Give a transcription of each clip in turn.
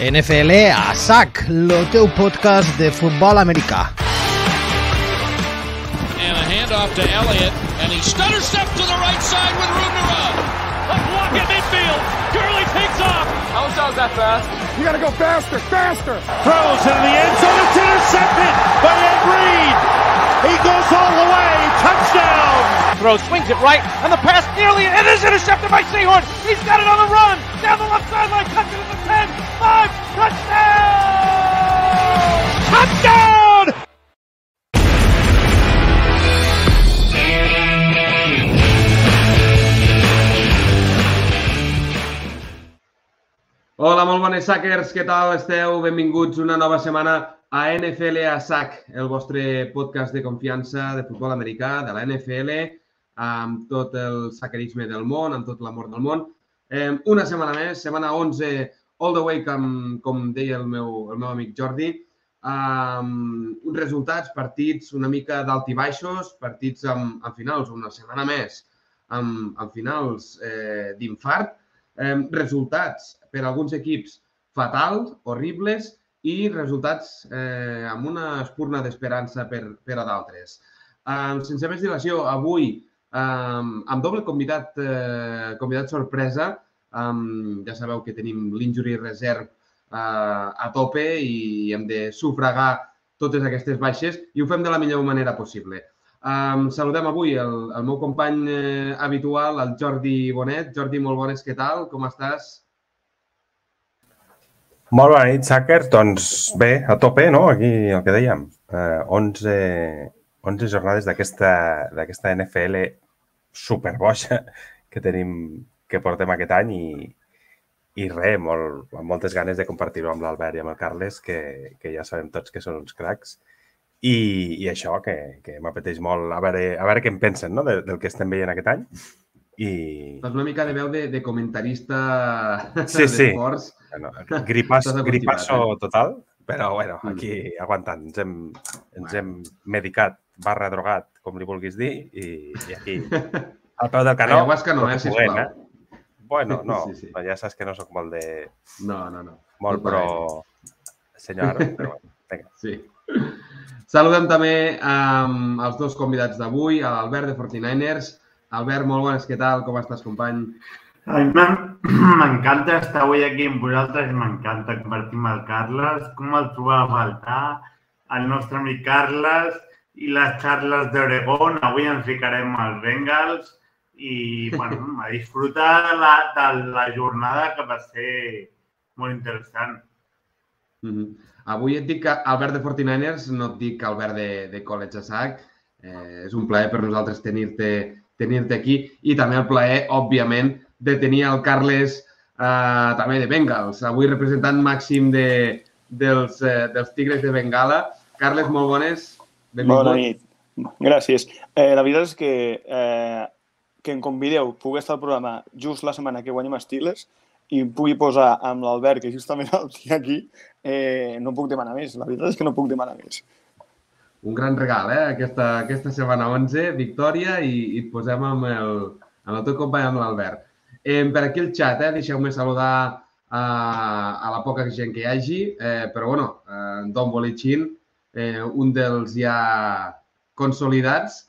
NFL a SAC, el teu podcast de futbol americà. And a handoff to Elliott, and he stutter steps to the right side with room to run. A block at midfield. Gurley takes off. How is that fast? You got to go faster, faster. Throws into the end zone. It's intercepted by Ed Reed. He goes all the way. Touchdown. Throws, swings it right, and the pass nearly, it is intercepted by Seahorn. He's got it on the run. Down the left sideline. Cuts it at the 10, 5. Touchdown. Touchdown. Hola, molt bones Sackers, què tal esteu? Benvinguts una nova setmana a NFL a SAC, el vostre podcast de confiança de futbol americà, de la NFL, amb tot el sackerisme del món, amb tot l'amor del món. Una setmana més, setmana 11, all the way, com deia el meu amic Jordi. Uns resultats, partits una mica d'alt i baixos, partits amb finals, una setmana més, amb finals d'infart. Resultats per a alguns equips fatals, horribles, i resultats amb una espurna d'esperança per a d'altres. Sense més dilació, avui, amb doble convidat sorpresa, ja sabeu que tenim l'injury reserve a tope i hem de sufragar totes aquestes baixes i ho fem de la millor manera possible. Saludem avui el meu company habitual, el Jordi Bonet. Jordi, molt bones, què tal? Com estàs? Molt bona nit, Sackers. Doncs bé, a tope, no? Aquí el que dèiem. 11 jornades d'aquesta NFL superboixa que portem aquest any i res, amb moltes ganes de compartir-ho amb l'Albert i amb el Carles, que ja sabem tots que són uns cracs. I això, que m'apeteix molt a veure què en pensen, no?, del que estem veient aquest any. Fas una mica de veu de comentarista d'esports. Gripasso total, però bueno, aquí aguantant. Ens hem medicat, /drogat, com li vulguis dir, i aquí, al peu del canó. Ayahuasca no, sisplau. Bueno, no, ja saps que no soc molt de... No. Molt pro senyor, però bueno, vinga. Sí. Saludem també als dos convidats d'avui, a l'Albert de 49ers. Albert, molt bones, què tal? Com estàs, company? A mi m'encanta estar avui aquí amb vosaltres, m'encanta compartir amb el Carles, com el trobava a faltar, el nostre amic Carles i les xarles d'Oregon. Avui ens ficarem als Bengals i, bueno, a disfrutar de la jornada, que va ser molt interessant. Avui et dic Albert de 49ers, no et dic Albert de College a SAC. És un plaer per nosaltres tenir-te aquí i també el plaer, òbviament, de tenir el Carles també de Bengals, avui representant màxim dels Tigres de Bengala. Carles, molt bones. Benvingut. Bona nit. Gràcies. La veritat és que em convideu, pugui estar al programa just la setmana que guanyem Steelers i pugui posar amb l'Albert, que justament el tinc aquí, no puc demanar més. La veritat és que no puc demanar més. Un gran regal, aquesta setmana 11, victòria, i et posem amb el teu company, amb l'Albert. Per aquí el xat, deixeu-me saludar a la poca gent que hi hagi, però bueno, Don Bolichin, un dels ja consolidats.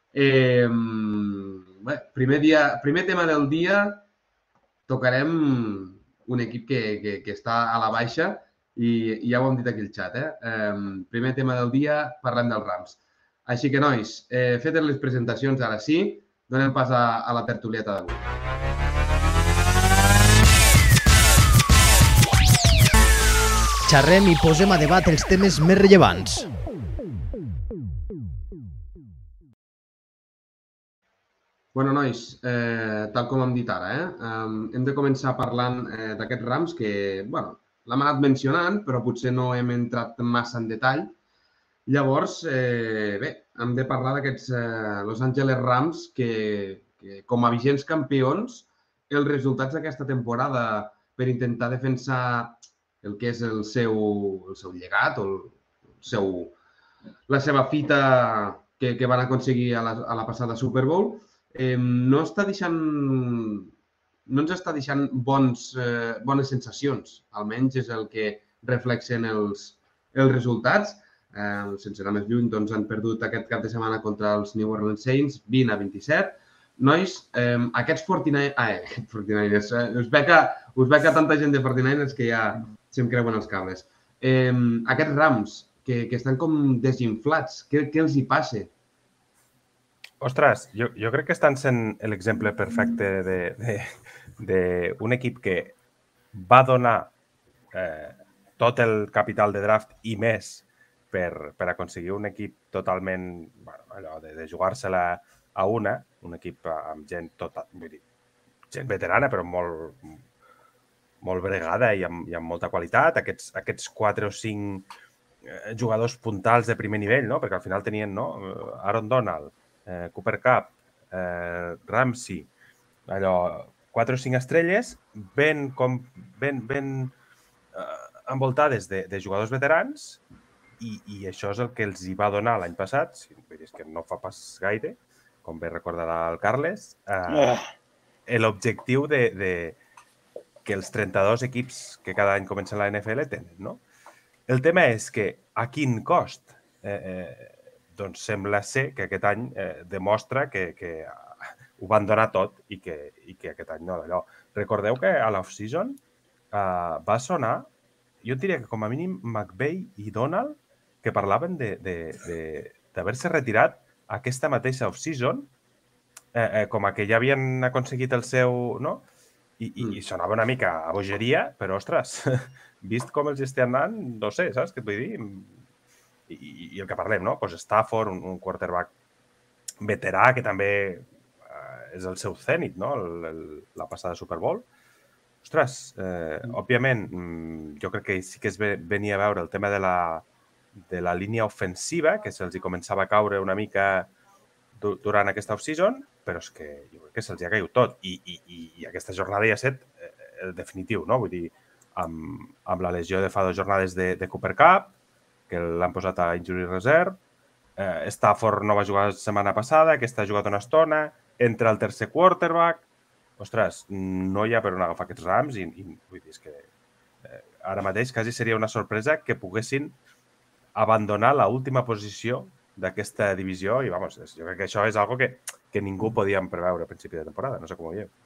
Primer tema del dia, tocarem un equip que està a la baixa, i ja ho hem dit aquí al xat. Primer tema del dia, parlem dels Rams. Així que, nois, fetes les presentacions, ara sí, donem pas a la tertulieta d'avui. Xerrem i posem a debat els temes més rellevants. Bueno, nois, tal com hem dit ara, hem de començar parlant d'aquests Rams que, bueno, l'hem anat mencionant, però potser no hem entrat massa en detall. Llavors, bé, hem de parlar d'aquests Los Angeles Rams que, com a vigents campions, els resultats d'aquesta temporada per intentar defensar el que és el seu llegat o la seva fita que van aconseguir a la passada Super Bowl, no està deixant no ens està deixant bones sensacions. Almenys és el que reflexen els resultats. Sense anar més lluny, doncs han perdut aquest cap de setmana contra els New Orleans Saints, 20-27. Nois, aquests 49ers, us veig a tanta gent de 49ers que ja se'm creuen els cables. Aquests Rams, que estan com desinflats, què els hi passa? Ostres, jo crec que estan sent l'exemple perfecte d'un equip que va donar tot el capital de draft i més per aconseguir un equip totalment, allò de jugar-se-la a un equip amb gent gent veterana, però molt bregada i amb molta qualitat. Aquests 4 o 5 jugadors puntals de primer nivell, no? Perquè al final tenien Aaron Donald, Cooper Kupp, Ramsey, allò, 4 o 5 estrelles ben envoltades de jugadors veterans i això és el que els hi va donar l'any passat, és que no fa pas gaire, com bé recordarà el Carles, l'objectiu que els 32 equips que cada any comencen la NFL tenen, no? El tema és que a quin cost? Doncs sembla ser que aquest any demostra que ho van donar tot i que aquest any no d'allò. Recordeu que a l'off-season va sonar, jo diria que com a mínim McVay i Donald, que parlaven d'haver-se retirat aquesta mateixa off-season, com a que ja havien aconseguit el seu... no? I sonava una mica a bogeria, però, ostres, vist com els estan anant, no sé, saps què et vull dir? I el que parlem, no? Pues Stafford, un quarterback veterà, que també és el seu zènit, no? La passada Super Bowl. Ostres, òbviament, jo crec que sí que es venia a veure el tema de la línia ofensiva, que se'ls hi començava a caure una mica durant aquesta off-season, però és que jo crec que se'ls hi ha caigut tot. I aquesta jornada ja ha estat el definitiu, no? Vull dir, amb la lesió de fa 2 jornades de Cooper Kupp, que l'han posat a injury reserve, Stafford no va jugar la setmana passada, aquesta ha jugat una estona, entra el tercer quarterback. Ostres, no hi ha per on agafar aquests Rams i vull dir, és que ara mateix quasi seria una sorpresa que poguessin abandonar l'última posició d'aquesta divisió i, vamos, jo crec que això és algo que ningú podíem preveure a principi de temporada. No sé com ho veieu.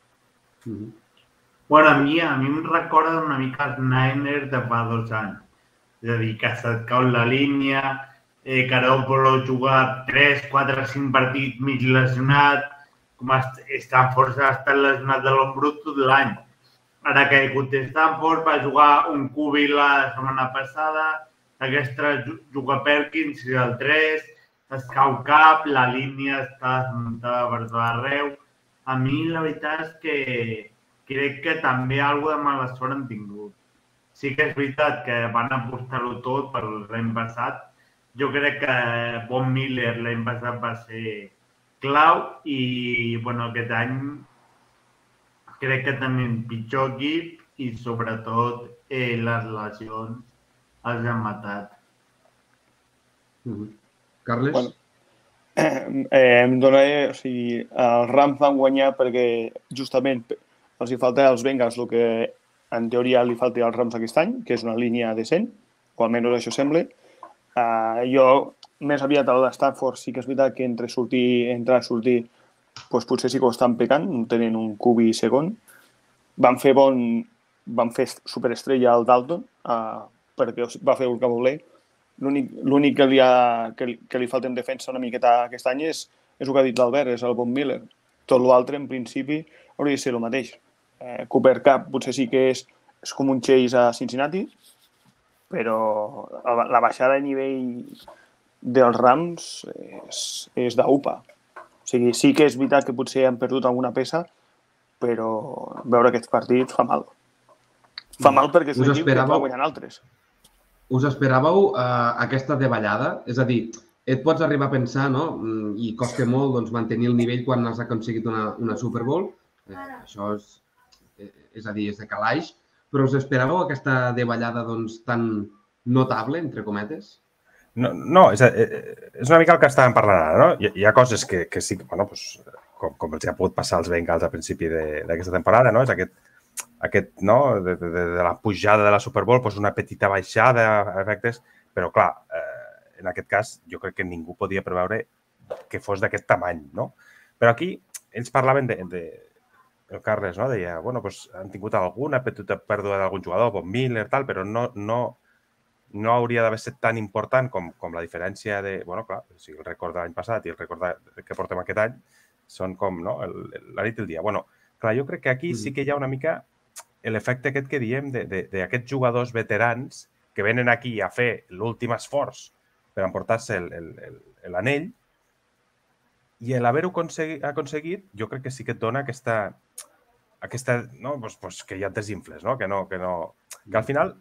Bueno, a mi em recorda una mica els Niners de fa 2 anys. És a dir, que se't cau la línia, Garoppolo juga 3, 4, 5 partits mig lesionat, com Stanford ha estat lesionat de l'ombro tot l'any. Ara que ha caigut Stanford, va jugar un QB la setmana passada, aquesta juga Perkins i el 3, es cau cap, la línia està desmuntada per tot arreu. A mi la veritat és que crec que també alguna de mala sort han tingut. Sí que és veritat que van apostar-ho tot per l'any passat. Jo crec que Von Miller l'any passat va ser clau i aquest any crec que tenim pitjor equip i sobretot les lesions els han matat. Carles? Bueno, em donaré... O sigui, els Rams van guanyar perquè justament els hi falta als Bengals el que en teoria li falta als Rams aquest any, que és una línia decent, o almenys això sembla. Jo, més aviat a l'Stanford, sí que és veritat que entrar i sortir, doncs potser sí que ho estan pecant, tenen un QB segon. Van fer superestrella al Dalton, perquè va fer el que voler. L'únic que li falta en defensa una miqueta aquest any és el que ha dit l'Albert, és el Von Miller. Tot l'altre, en principi, hauria de ser el mateix. Cooper Kupp potser sí que és com un Chase a Cincinnati, però la baixada de nivell dels Rams és d'UPA. O sigui, sí que és veritat que potser han perdut alguna peça, però veure aquests partits fa mal. Fa mal perquè és un equip que va guanyant altres. Us esperàveu aquesta davallada? És a dir, et pots arribar a pensar, no? I costa molt mantenir el nivell quan has aconseguit una Super Bowl. Això és a dir, és de calaix. Però us esperàveu aquesta davallada tan notable, entre cometes? No, és una mica el que estàvem parlant ara, no? Hi ha coses que sí, bueno, com els ha pogut passar als Bengals al principi d'aquesta temporada, no? És aquest no? De la pujada de la Super Bowl, doncs una petita baixada a efectes, però clar, en aquest cas jo crec que ningú podia preveure que fos d'aquest tamany, no? Però aquí ells parlaven el Carles, no? Deia, bueno, doncs han tingut alguna petita pèrdua d'algun jugador, Von Miller, tal, però no hauria d'haver estat tan important com la diferència de... Bueno, clar, si el record de l'any passat i el record que portem aquest any són com, no?, la nit i el dia. Bueno, clar, jo crec que aquí sí que hi ha una mica l'efecte aquest que diem d'aquests jugadors veterans que venen aquí a fer l'últim esforç per emportar-se l'anell i l'haver-ho aconseguit, jo crec que sí que et dona aquesta no, pues que ja et desinfles, no? Que al final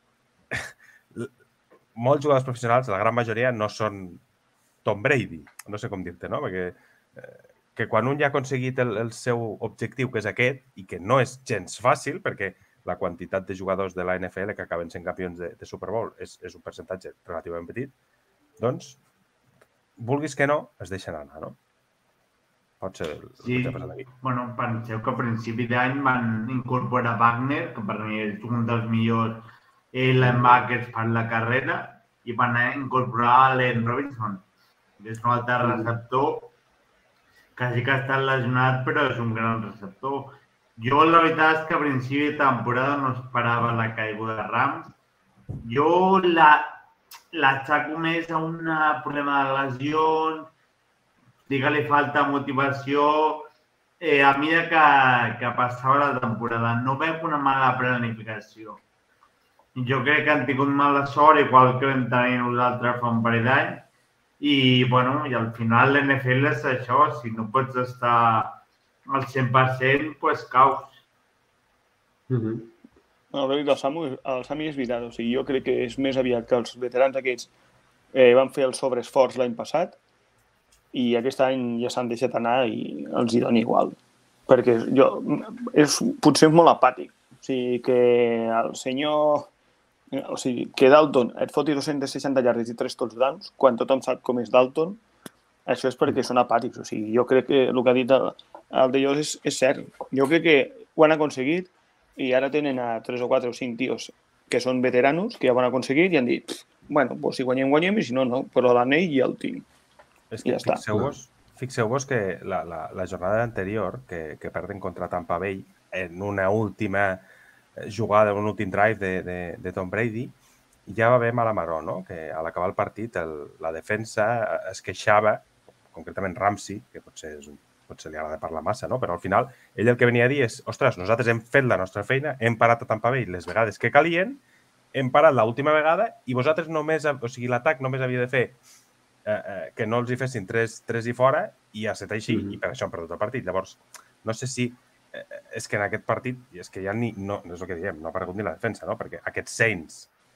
molts jugadors professionals, la gran majoria, no són Tom Brady, no sé com dir-te, no? Perquè que quan un ja ha aconseguit el seu objectiu, que és aquest, i que no és gens fàcil, perquè la quantitat de jugadors de la NFL que acaben sent campions de Super Bowl és un percentatge relativament petit, doncs, vulguis que no, es deixen anar, no? Pot ser el que ha passat aquí. Bueno, penseu que a principi d'any van incorporar Wagner, que per mi és un dels millors linebackers per la carrera, i van incorporar Allen Robinson, que és un altre receptor que sí que ha estat lesionat, però és un gran receptor. Jo, la veritat és que a principi de temporada no esperava la caiguda de Rams. Jo l'aixaco més a un problema de lesions, digue-li falta motivació. A mesura que passava la temporada, no veig una mala planificació. Jo crec que han tingut mala sort, igual que vam tenir nosaltres fa un parell d'anys, i al final l'NFL és això, si no pots estar al 100%, doncs caus. No, el Sami és veritat, o sigui, jo crec que és més aviat que els veterans aquests van fer el sobreesforç l'any passat i aquest any ja s'han deixat anar i els hi dona igual. Perquè potser és molt apàtic. O sigui, que el senyor... O sigui, que Dalton et foti 260 yardes i 3 touchdowns, quan tothom sap com és Dalton, això és perquè són apàtics. O sigui, jo crec que el que ha dit el de Llos és cert. Jo crec que ho han aconseguit i ara tenen a 3 o 4 o 5 tios que són veteranos, que ja ho han aconseguit i han dit, bueno, pues si guanyem, i si no, no. Però l'anell ja el tinc. És que fixeu-vos que la jornada anterior, que perden contra Tampa Bay en una última jugada, un últim drive de Tom Brady, ja va haver mala maró, no? Que a l'acabar el partit la defensa es queixava, concretament Ramsey, que potser li agrada parlar massa, no? Però al final ell el que venia a dir és, ostres, nosaltres hem fet la nostra feina, hem parat a Tampa Bay les vegades que calien, hem parat l'última vegada i vosaltres només, o sigui, l'atac només havia de fer que no els hi fessin 3 i fora i ha estat així i per això han perdut el partit. Llavors, no sé si és que en aquest partit, i és que ja no és el que diem, no ha aparegut ni la defensa, no? Perquè aquests Saints,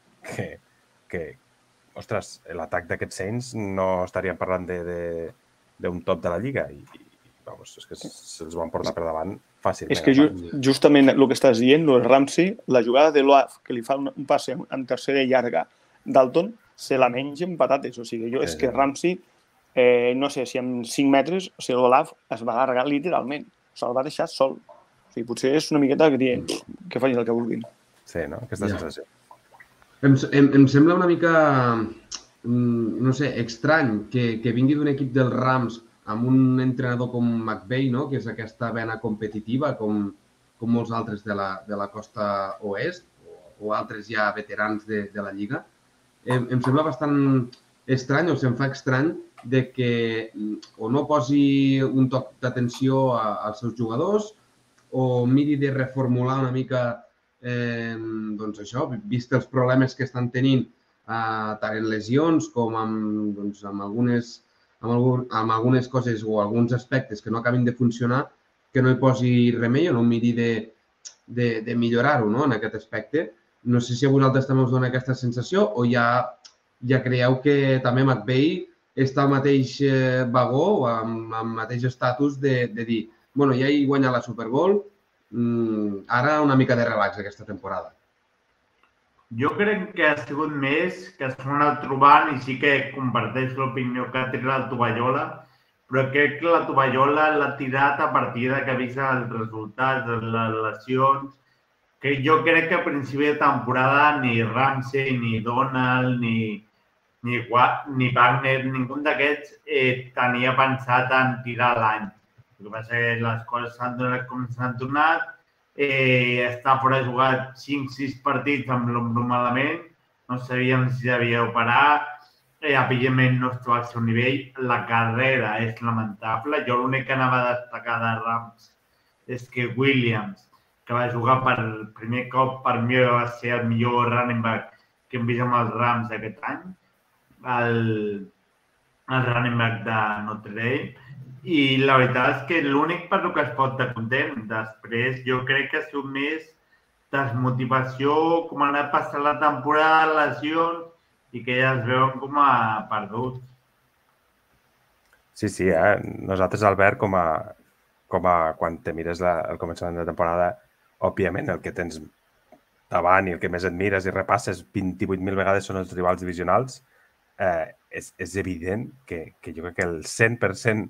ostres, l'atac d'aquests Saints no estaríem parlant d'un top de la Lliga i vamos, és que se'ls van portar per davant fàcilment. És que justament el que estàs dient, el Ramsey, la jugada de Loaf, que li fa un passe en tercera i llarga, Dalton, se la menja en patates. O sigui, és que Ramsey, no sé si en 5 metres, o sigui, l'Olaf es va allargar literalment. Se'l va deixar sol. O sigui, potser és una miqueta que dient que facin el que vulguin. Sí, no? Aquesta sensació. Em sembla una mica, no sé, estrany que vingui d'un equip dels Rams amb un entrenador com McVay, no? Que és aquesta vena competitiva, com molts altres de la costa oest, o altres ja veterans de la Lliga. Em sembla bastant estrany, o se'm fa estrany, de que o no posi un toc d'atenció als seus jugadors o miri de reformular una mica, doncs això, vist els problemes que estan tenint tant en lesions com amb algunes coses o alguns aspectes que no acabin de funcionar, que no hi posi remei o no miri de millorar-ho, no?, en aquest aspecte. No sé si a vosaltres també us dona aquesta sensació o ja creieu que també McVay està al mateix vagó o amb el mateix estatus de dir, bueno, ja he guanyat la Super Bowl, ara una mica de relax aquesta temporada. Jo crec que ha sigut més que s'han anat trobant i sí que comparteix l'opinió que ha tirat la tovallola, però crec que la tovallola l'ha tirat a partir de que ha vist els resultats, les lesions, que jo crec que a principi de temporada ni Ramsey, ni Donald, ni Wagner, ningú d'aquests tenia pensat en tirar l'any. El que passa que les coses s'han donat com s'han donat, està fora de jugar 5-6 partits amb l'ombro malament, no sabíem si havia d'operar, evidentment no estava al seu nivell, la carrera és lamentable. Jo l'únic que anava a destacar de Rams és que Williams, que va jugar per primer cop, per mi va ser el millor running back que hem vist amb els Rams aquest any, el running back de Notre Dame, i la veritat és que l'únic per que es pot estar content. Després jo crec que ha sigut més desmotivació, com ha anat passant la temporada, lesions, i que ja es veuen com a perduts. Sí, nosaltres, Albert, com a quan te mires el començament de temporada, òbviament el que tens davant i el que més et mires i repasses 28.000 vegades són els rivals divisionals, és evident que jo crec que el 100%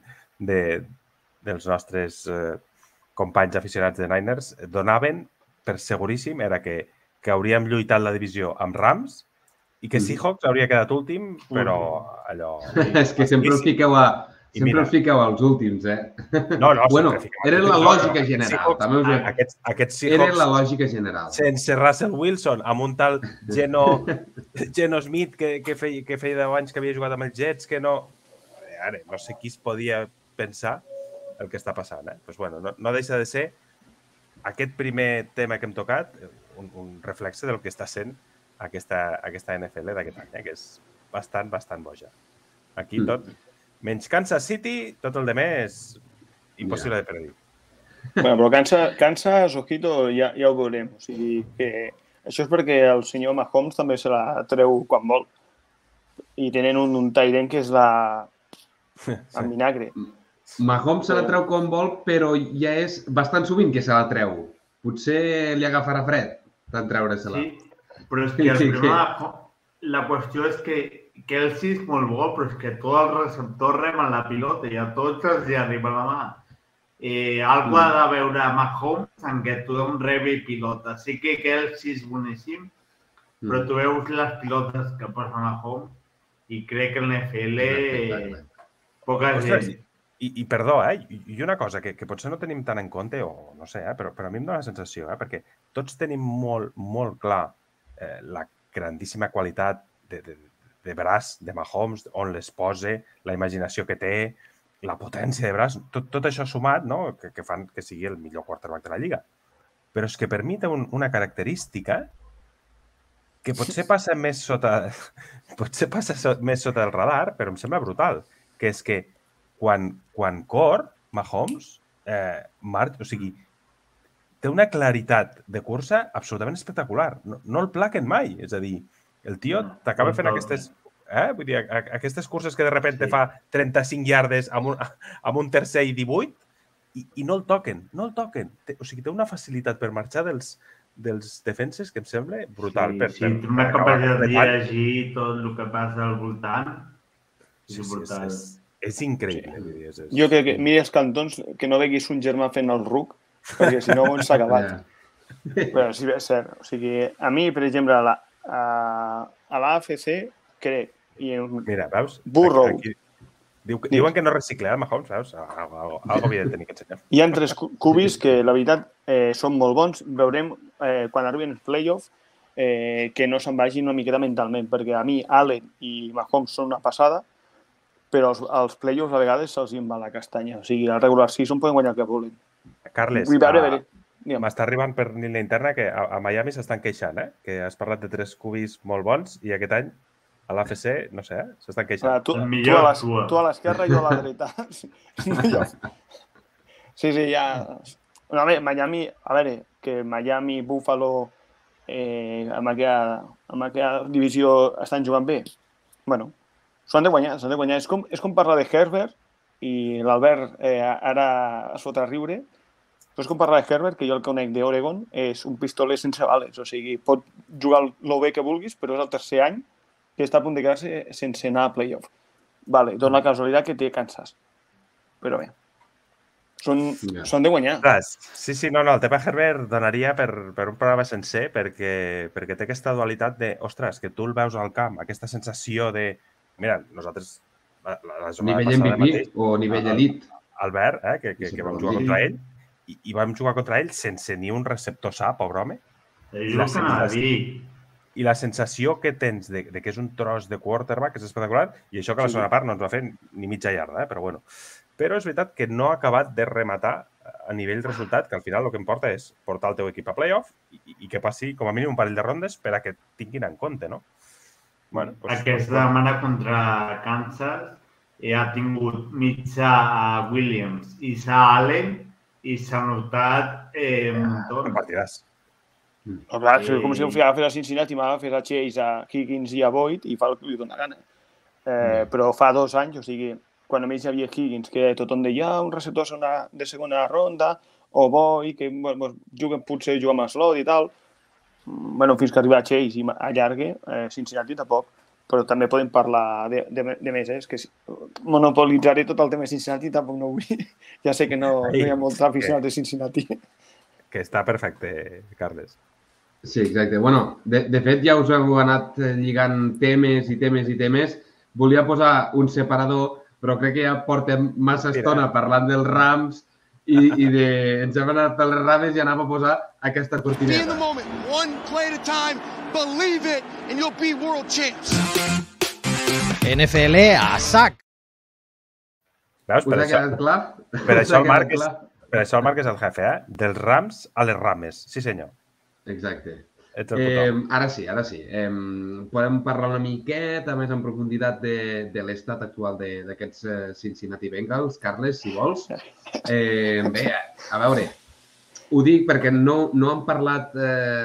dels nostres companys aficionats de Niners donaven per seguríssim era que hauríem lluitat la divisió amb Rams i que Seahawks hauria quedat últim, però allò... És que sempre us fiqueu als últims, No, bueno, era la lògica general. Aquests Seahawks... Era la lògica general. Sense Russell Wilson, amb un tal Geno Smith que feia 10 anys que havia jugat amb els Jets, que no... Ara, no sé qui es podia pensar el que està passant. Pues bueno, no deixa de ser aquest primer tema que hem tocat, un reflexe del que està sent aquesta NFL d'aquest any, que és bastant boja. Aquí tot, menys Kansas City, tot el demés impossible de predir. Bueno, però Kansas, ojito, ja ho veurem. O sigui que això és perquè el senyor Mahomes també se la treu quan vol. I tenen un tight end que és el vinagre. Mahomes se la treu quan vol, però ja és bastant sovint que se la treu. Potser li agafarà fred tant treure-se-la. Sí, però és que la qüestió és que Kelsey és molt bo, però és que tots els receptors remen la pilota i a tots els hi arriba la mà. Algo ha de veure Mahomes en què tothom rebi pilota. Sí que Kelsey és boníssim, però tu veus les pilotes que posa Mahomes i crec que en l'NFL poca gent. I perdó, i una cosa que potser no tenim tant en compte, o no sé, però a mi em dóna la sensació, perquè tots tenim molt clar la grandíssima qualitat de braç de Mahomes, on les posa, la imaginació que té, la potència de braç, tot això sumat, no? Que fan que sigui el millor quarterback de la lliga. Però és que per mi té una característica que potser passa més sota el radar, però em sembla brutal, que és que quan cor, Mahomes, o sigui, té una claritat de cursa absolutament espectacular. No el plaquen mai. És a dir, el tio t'acaba fent aquestes... Vull dir, aquestes curses que de repente fa 35 yardes amb un tercer i 18 i no el toquen. O sigui, té una facilitat per marxar dels defenses que em sembla brutal. Sí, té una capacitat de llegir tot el que passa al voltant. És brutal. És increïble. Jo crec que mires cantons que no veguis un germà fent el ruc, perquè si no ens s'ha acabat. Però sí, és cert. O sigui, a mi, per exemple, a l'AFC, crec... Mira, veus? Burrow. Diuen que no recicla, Mahomes, veus? Algo havia de tenir que ensenyar. Hi ha 3 cubis que, la veritat, són molt bons. Veurem, quan arriben els playoffs, que no se'n vagin una miqueta mentalment, perquè a mi Allen i Mahomes són una passada, però els playoffs a vegades se'ls va la castanya. O sigui, al regular season poden guanyar el que volen. Carles, m'està arribant per la interna que a Miami s'estan queixant, que has parlat de 3 cubis molt bons i aquest any a l'AFC, no sé, s'estan queixant. Tu a l'esquerra i jo a la dreta. Sí, ja... Miami, a veure, que Miami, Buffalo, amb aquella divisió estan jugant bé. Bueno, s'ho han de guanyar. És com parlar de Herbert i l'Albert ara es fot a riure, però és com parlar de Herbert, que jo el conec d'Oregon, és un pistoler sense bales. O sigui, pot jugar el bé que vulguis, però és el tercer any que està a punt de quedar-se sense anar a playoff. Vale, dona la casualitat que té Kansas. però bé. Són de guanyar. Sí, no, el tema Herbert donaria per un programa sencer perquè té aquesta dualitat de, ostres, que tu el veus al camp, aquesta sensació de... Mira, nosaltres... Nivell MVP o nivell elit. Albert, que vam jugar contra ell, i vam jugar contra ell sense ni un receptor sa, pobre home. I la sensació que tens de que és un tros de quarterback és espectacular, i això que la segona part no ens va fer ni mitja iarda, però bueno. Però és veritat que no ha acabat de rematar a nivell resultat, que al final el que importa és portar el teu equip a playoff i que passi com a mínim un parell de rondes per a que tinguin en compte, no? Bueno, aquesta setmana contra Kansas ha tingut mitjà a Williams i s'ha Allen i s'ha notat un partidàs. Clar, és com si agafés a Cincinnati, m'agafés a Chase, a Higgins i a Boyd i fa el que li dóna gana. Però fa 2 anys, o sigui, quan només hi havia Higgins, que tothom deia un receptor de segona ronda, o Boyd, que potser juga amb Slot i tal. Bueno, fins que arriba a Chase i allargue, Cincinnati tampoc. Però també podem parlar de més, és que monopolitzaré tot el tema de Cincinnati, tampoc no vull. Ja sé que no hi ha molt aficionat de Cincinnati. Que està perfecte, Carles. Sí, exacte. Bueno, de fet ja us heu anat lligant temes i temes i temes. Volia posar un separador, però crec que ja portem massa estona parlant dels Rams i ens hem anat per les rames i anàvem a posar aquesta cortineta. Be in the moment, one play at a time, believe it, and you'll be world champs. NFL a sac. Veus, us ha quedat clar? Per això el Marc és el jefe, dels Rams a les rames. Sí, senyor. Exacte. Ara sí. Podem parlar una miqueta més en profunditat de l'estat actual d'aquests Cincinnati Bengals. Carles, si vols. Bé, a veure, ho dic perquè no han parlat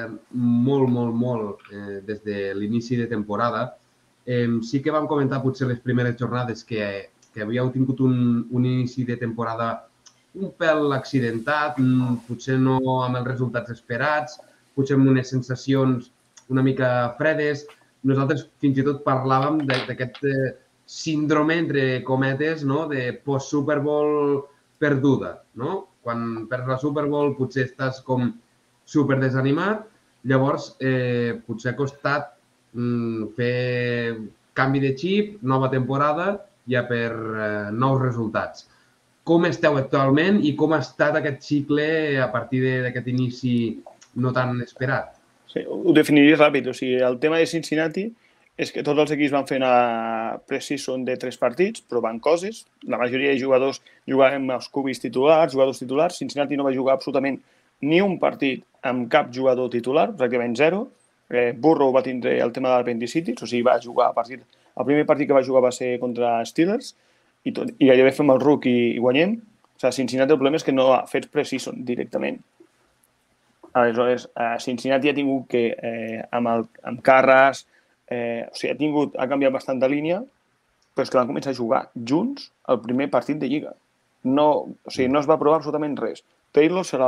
molt des de l'inici de temporada. Sí que vam comentar potser les primeres jornades que havíeu tingut un inici de temporada un pèl accidentat, potser no amb els resultats esperats, potser amb unes sensacions una mica fredes. Nosaltres fins i tot parlàvem d'aquest síndrome, entre cometes, de post-Super Bowl perduda. Quan perds la Super Bowl potser estàs com super desanimat, llavors potser ha costat fer canvi de xip, nova temporada, ja per nous resultats. Com esteu actualment i com ha estat aquest cicle a partir d'aquest inici no tan esperat? Sí, ho definiria ràpid. O sigui, el tema de Cincinnati és que tots els equips van fer una pre-season de 3 partits, provant coses. La majoria de jugadors jugaven amb els cubis titulars, jugadors titulars. Cincinnati no va jugar absolutament ni un partit amb cap jugador titular, pràcticament 0. Burrow va tindre el tema de l'apendicitis, o sigui, va jugar a partir... El primer partit que va jugar va ser contra Steelers, i gairebé fem el rookie i guanyem. O sigui, Cincinnati el problema és que no ha fet pre-season directament. Aleshores, Cincinnati ha tingut que, amb Carras, o sigui, ha canviat bastant de línia, però és que van començar a jugar junts el primer partit de Lliga. O sigui, no es va provar absolutament res. Taylor se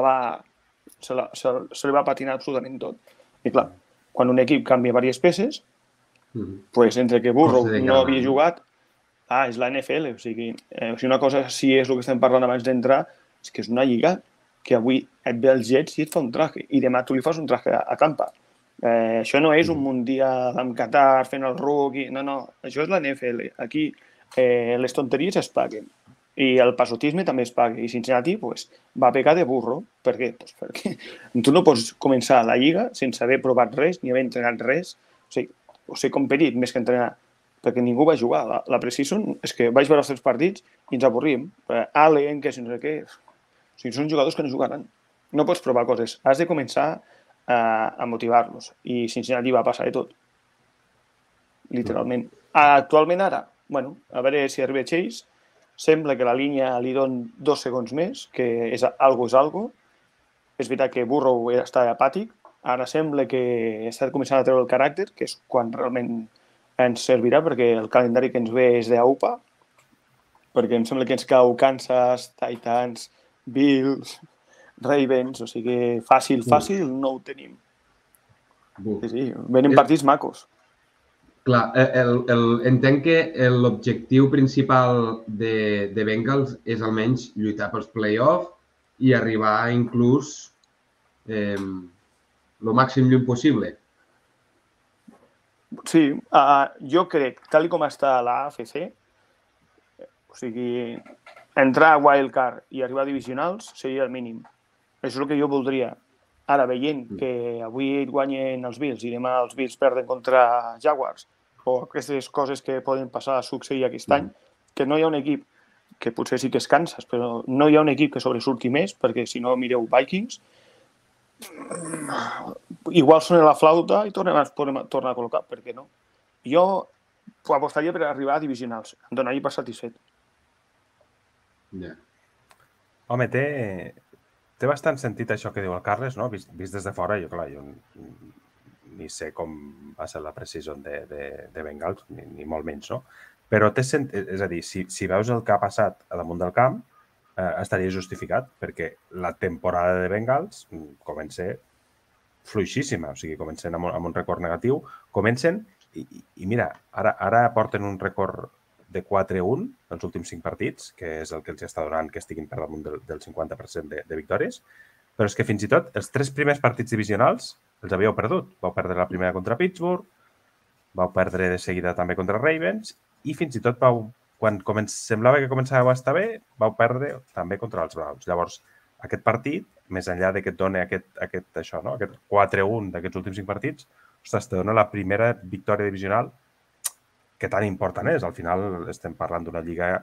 li va patinar absolutament tot. I clar, quan un equip canvia diverses peces, doncs entre que Burrow no havia jugat, és la NFL, o sigui, una cosa sí és el que estem parlant abans d'entrar, és que és una lliga que avui et ve els Jets i et fa un traje, i demà tu li fas un traje a Tampa. Això no és un mundial amb Qatar fent el rookie, no, això és la NFL. Aquí les tonteries es paguen i el passotisme també es paga, i Cincinnati va pecar de burro. Per què? Perquè tu no pots començar la lliga sense haver provat res ni haver entrenat res, o ser competit més que entrenar, perquè ningú va jugar. La pre-season és que vaig veure els 3 partits i ens avorríem. Allen, que no sé què... O sigui, són jugadors que no jugaran. No pots provar coses. Has de començar a motivar-los. I Cincinnati va passar de tot. Literalment. Actualment ara, a veure si arriba Chase, sembla que la línia li dona 2 segons més, que és algo. És veritat que Burrow està apàtic. Ara sembla que està començant a treure el caràcter, que és quan realment ens servirà, perquè el calendari que ens ve és d'AUPA, perquè em sembla que ens cau Kansas, Titans, Bills, Ravens, o sigui, fàcil no ho tenim. Sí, venen partits macos. Clar, entenc que l'objectiu principal de Bengals és almenys lluitar pels play-off i arribar inclús lo màxim lluny possible. Sí, jo crec, tal com està la AFC, o sigui, entrar a wildcard i arribar a divisionals seria el mínim. Això és el que jo voldria. Ara, veient que avui guanyen els Bills i demà els Bills perden contra Jaguars, o aquestes coses que poden passar a succeir aquest any, que no hi ha un equip, que potser sí que es canses, però no hi ha un equip que sobresurti més, perquè si no mireu Vikings, igual sona la flauta i tornar a col·locar, per què no? Jo apostaria per arribar a divisionals, em donaria per satisfet. Home, té bastant sentit això que diu el Carles, no? Vist des de fora, jo ni sé com va ser la precisió de Bengals, ni molt menys, no? Però té sentit, és a dir, si veus el que ha passat a damunt del camp, estaria justificat, perquè la temporada de Bengals comença fluixíssima, o sigui, comencen amb un rècord negatiu, comencen i mira, ara porten un rècord de 4-1 els últims 5 partits, que és el que els està donant que estiguin per damunt del 50% de victòries, però és que fins i tot els 3 primers partits divisionals els havíeu perdut. Vau perdre la primera contra Pittsburgh, vau perdre de seguida també contra Ravens i fins i tot quan semblava que començava a estar bé, vau perdre també contra els Browns. Llavors, aquest partit, més enllà que et doni aquest 4-1 d'aquests últims 5 partits, ostres, te dona la primera victòria divisional que tan important és. Al final estem parlant d'una lliga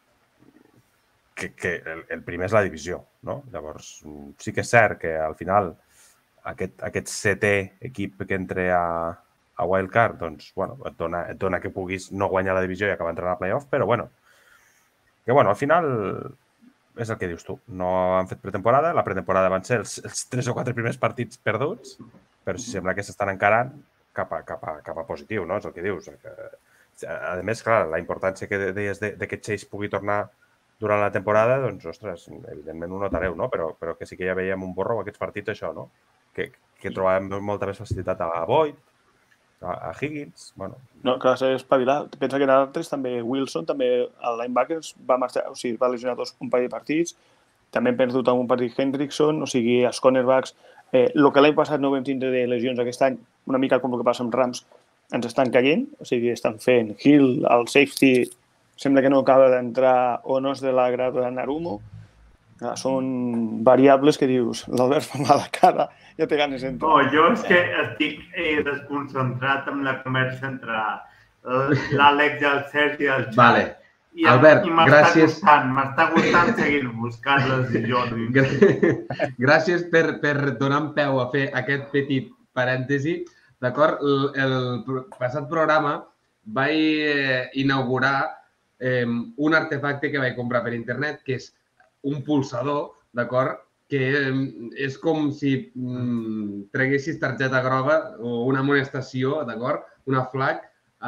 que el primer és la divisió, no? Llavors, sí que és cert que al final aquest setè equip que entra a wildcard, doncs, bueno, et dona que puguis no guanyar la divisió i acabar entrant a playoff, però, bueno, que, bueno, al final és el que dius tu. No han fet pretemporada, la pretemporada van ser els 3 o 4 primers partits perduts, però si sembla que s'estan encarant cap a positiu, no? És el que dius. A més, clar, la importància que deies que Chase pugui tornar durant la temporada, doncs, ostres, evidentment ho notareu, no? Però que sí que ja veiem un borro aquests partits, això, no? Que trobàvem molta més facilitat a Boyd, a Higgins, bueno... No, clar, s'ha espavilat. Pensa que en altres també Wilson, també el linebacker va marxar, o sigui, va lesionar un parell de partits, també hem perdut un partit Hendrickson, o sigui, els cornerbacks, el que l'any passat no vam tindre de lesions aquest any, una mica com el que passa amb Rams, ens estan caient, o sigui, estan fent Hill, el safety, sembla que no acaba d'entrar o no és de l'agrada de Narumo. Són variables que dius, l'Albert fa mala cara, ja té ganes d'entrar. No, jo és que estic desconcentrat amb la conversa entre l'Àlex i el Sergi i el Xavi. Vale. Albert, gràcies. M'està gustant seguir-vos, Carles i Jordi. Gràcies per donar peu a fer aquest petit parèntesi. D'acord? El passat programa vaig inaugurar un artefacte que vaig comprar per internet, que és un pulsador, d'acord? Que és com si treguessis targeta groga o una amonestació, d'acord? Una flag,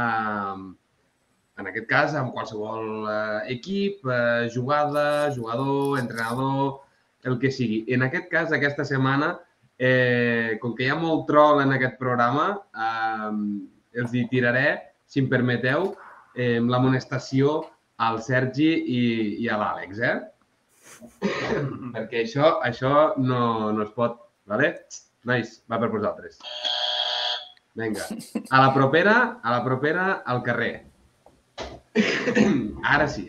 en aquest cas, amb qualsevol equip, jugada, jugador, entrenador, el que sigui. En aquest cas, aquesta setmana, com que hi ha molt troll en aquest programa, els hi tiraré, si em permeteu, l'amonestació al Sergi i a l'Àlex, perquè això no es pot, vale? Nois, va per vosaltres. Vinga. A la propera, al carrer. Ara sí.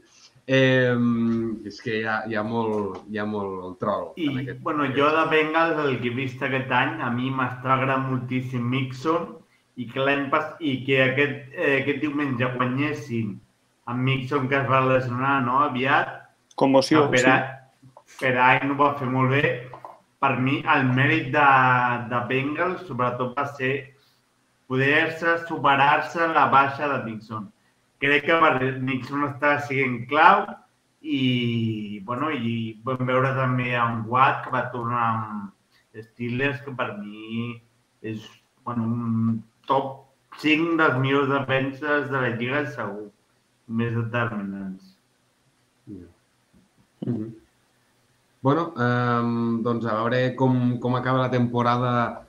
És que hi ha molt troll. Bueno, jo de Bengals, el que he vist aquest any, a mi m'està agradant moltíssim Mixon i que aquest diumenge guanyessin amb Mixon, que es va lesionar aviat. Conmoció, sí. Per any ho va fer molt bé. Per mi, el mèrit de Bengals, sobretot, va ser poder-se superar-se la baixa de Mixon. Crec que Mixon està sent clau i vam veure també en Watt, que va tornar amb Steelers, que per mi és un top 5 dels millors defenses de la Lliga, segur, més determinants. Bueno, doncs a veure com acaba la temporada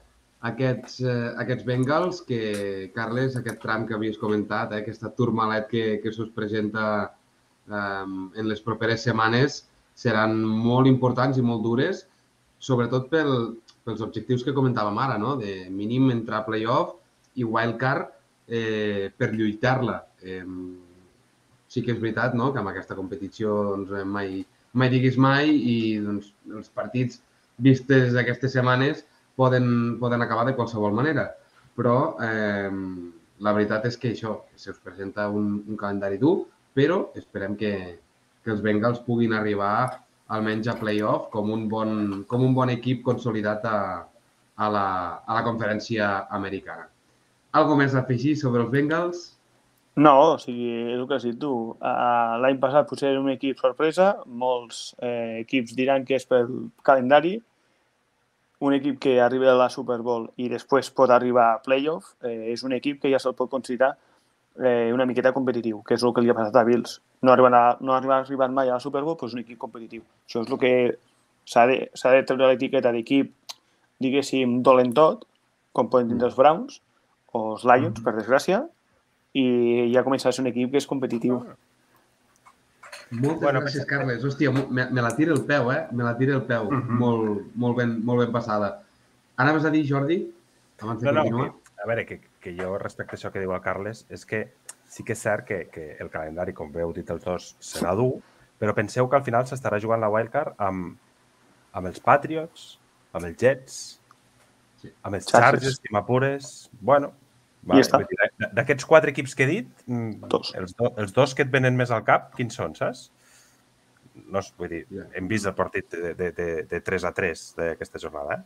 aquests Bengals, que, Carles, aquest tram que havies comentat, aquesta turmalet que se'ls presenta en les properes setmanes, seran molt importants i molt dures, sobretot pels objectius que comentàvem ara, no? De mínim entrar a playoff i wildcard per lluitar-la. Sí que és veritat, no?, que amb aquesta competició doncs, mai diguis mai i doncs, els partits vistes aquestes setmanes poden acabar de qualsevol manera. Però la veritat és que això, que se us presenta un calendari dur, però esperem que els Bengals puguin arribar almenys a playoff com un bon equip consolidat a la conferència americana. Algo més a afegir sobre els Bengals? No, o sigui, és el que has dit tu. L'any passat potser era un equip sorpresa, molts equips diran que és pel calendari, un equip que arriba a la Super Bowl i després pot arribar a playoff, és un equip que ja se'l pot considerar una miqueta competitiu, que és el que li ha passat a Bills. No ha arribat mai a la Super Bowl, però és un equip competitiu. Això és el que s'ha de treure l'etiqueta d'equip, diguéssim, dolent tot, com poden tindre els Browns o els Lions, per desgràcia, i ja comença a ser un equip que és competitiu. Moltes gràcies, Carles. Hòstia, me la tira el peu, Me la tira el peu. Molt ben passada. Anaves a dir, Jordi, abans de continuar? A veure, que jo respecte a això que diu el Carles, és que sí que és cert que el calendari, com bé heu dit els dos, serà dur, però penseu que al final s'estarà jugant la wildcard amb els Patriots, amb els Jets, amb els Chargers, si m'apures. Bueno, d'aquests 4 equips que he dit, els dos que et venen més al cap, quins són, saps? No, vull dir, hem vist el partit de 3-3 d'aquesta jornada,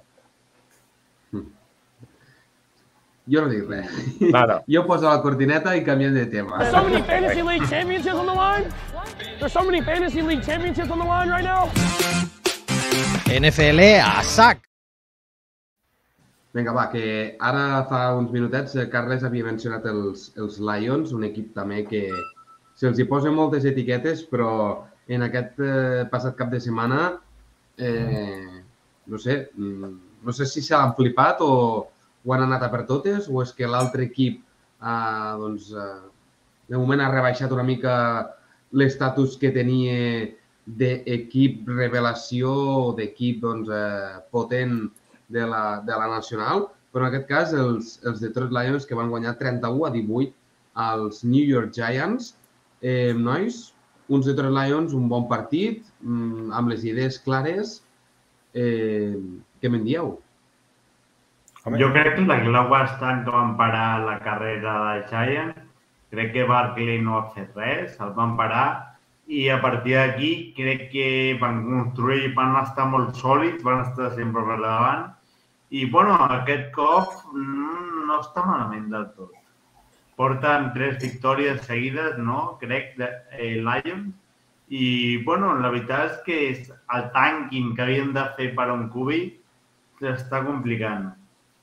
Jo no dic res. Jo poso la cortineta i canviem de tema. There's so many Fantasy League championships on the line. There's so many Fantasy League championships on the line right now. NFL a sac. Vinga, va, que ara fa uns minutets Carles havia mencionat els Lions, un equip també que se'ls hi posen moltes etiquetes, però en aquest passat cap de setmana no sé si se l'han flipat o han anat a per totes, o és que l'altre equip de moment ha rebaixat una mica l'estatus que tenia d'equip revelació o d'equip potent de la nacional, però en aquest cas els Detroit Lions, que van guanyar 31-18 als New York Giants. Nois, uns Detroit Lions, un bon partit, amb les idees clares. Què me'n dieu? Jo crec que la clau està en que van parar la carrera de Giants. Crec que Barkley no ha fet res, el van parar i a partir d'aquí crec que van construir, van estar molt sòlids, van estar sempre per davant i, bueno, aquest cop no està malament del tot. Porten 3 victòries seguides, no? Crec, de Lions. I, bueno, la veritat és que el tanking que havien de fer per un QB s'està complicant.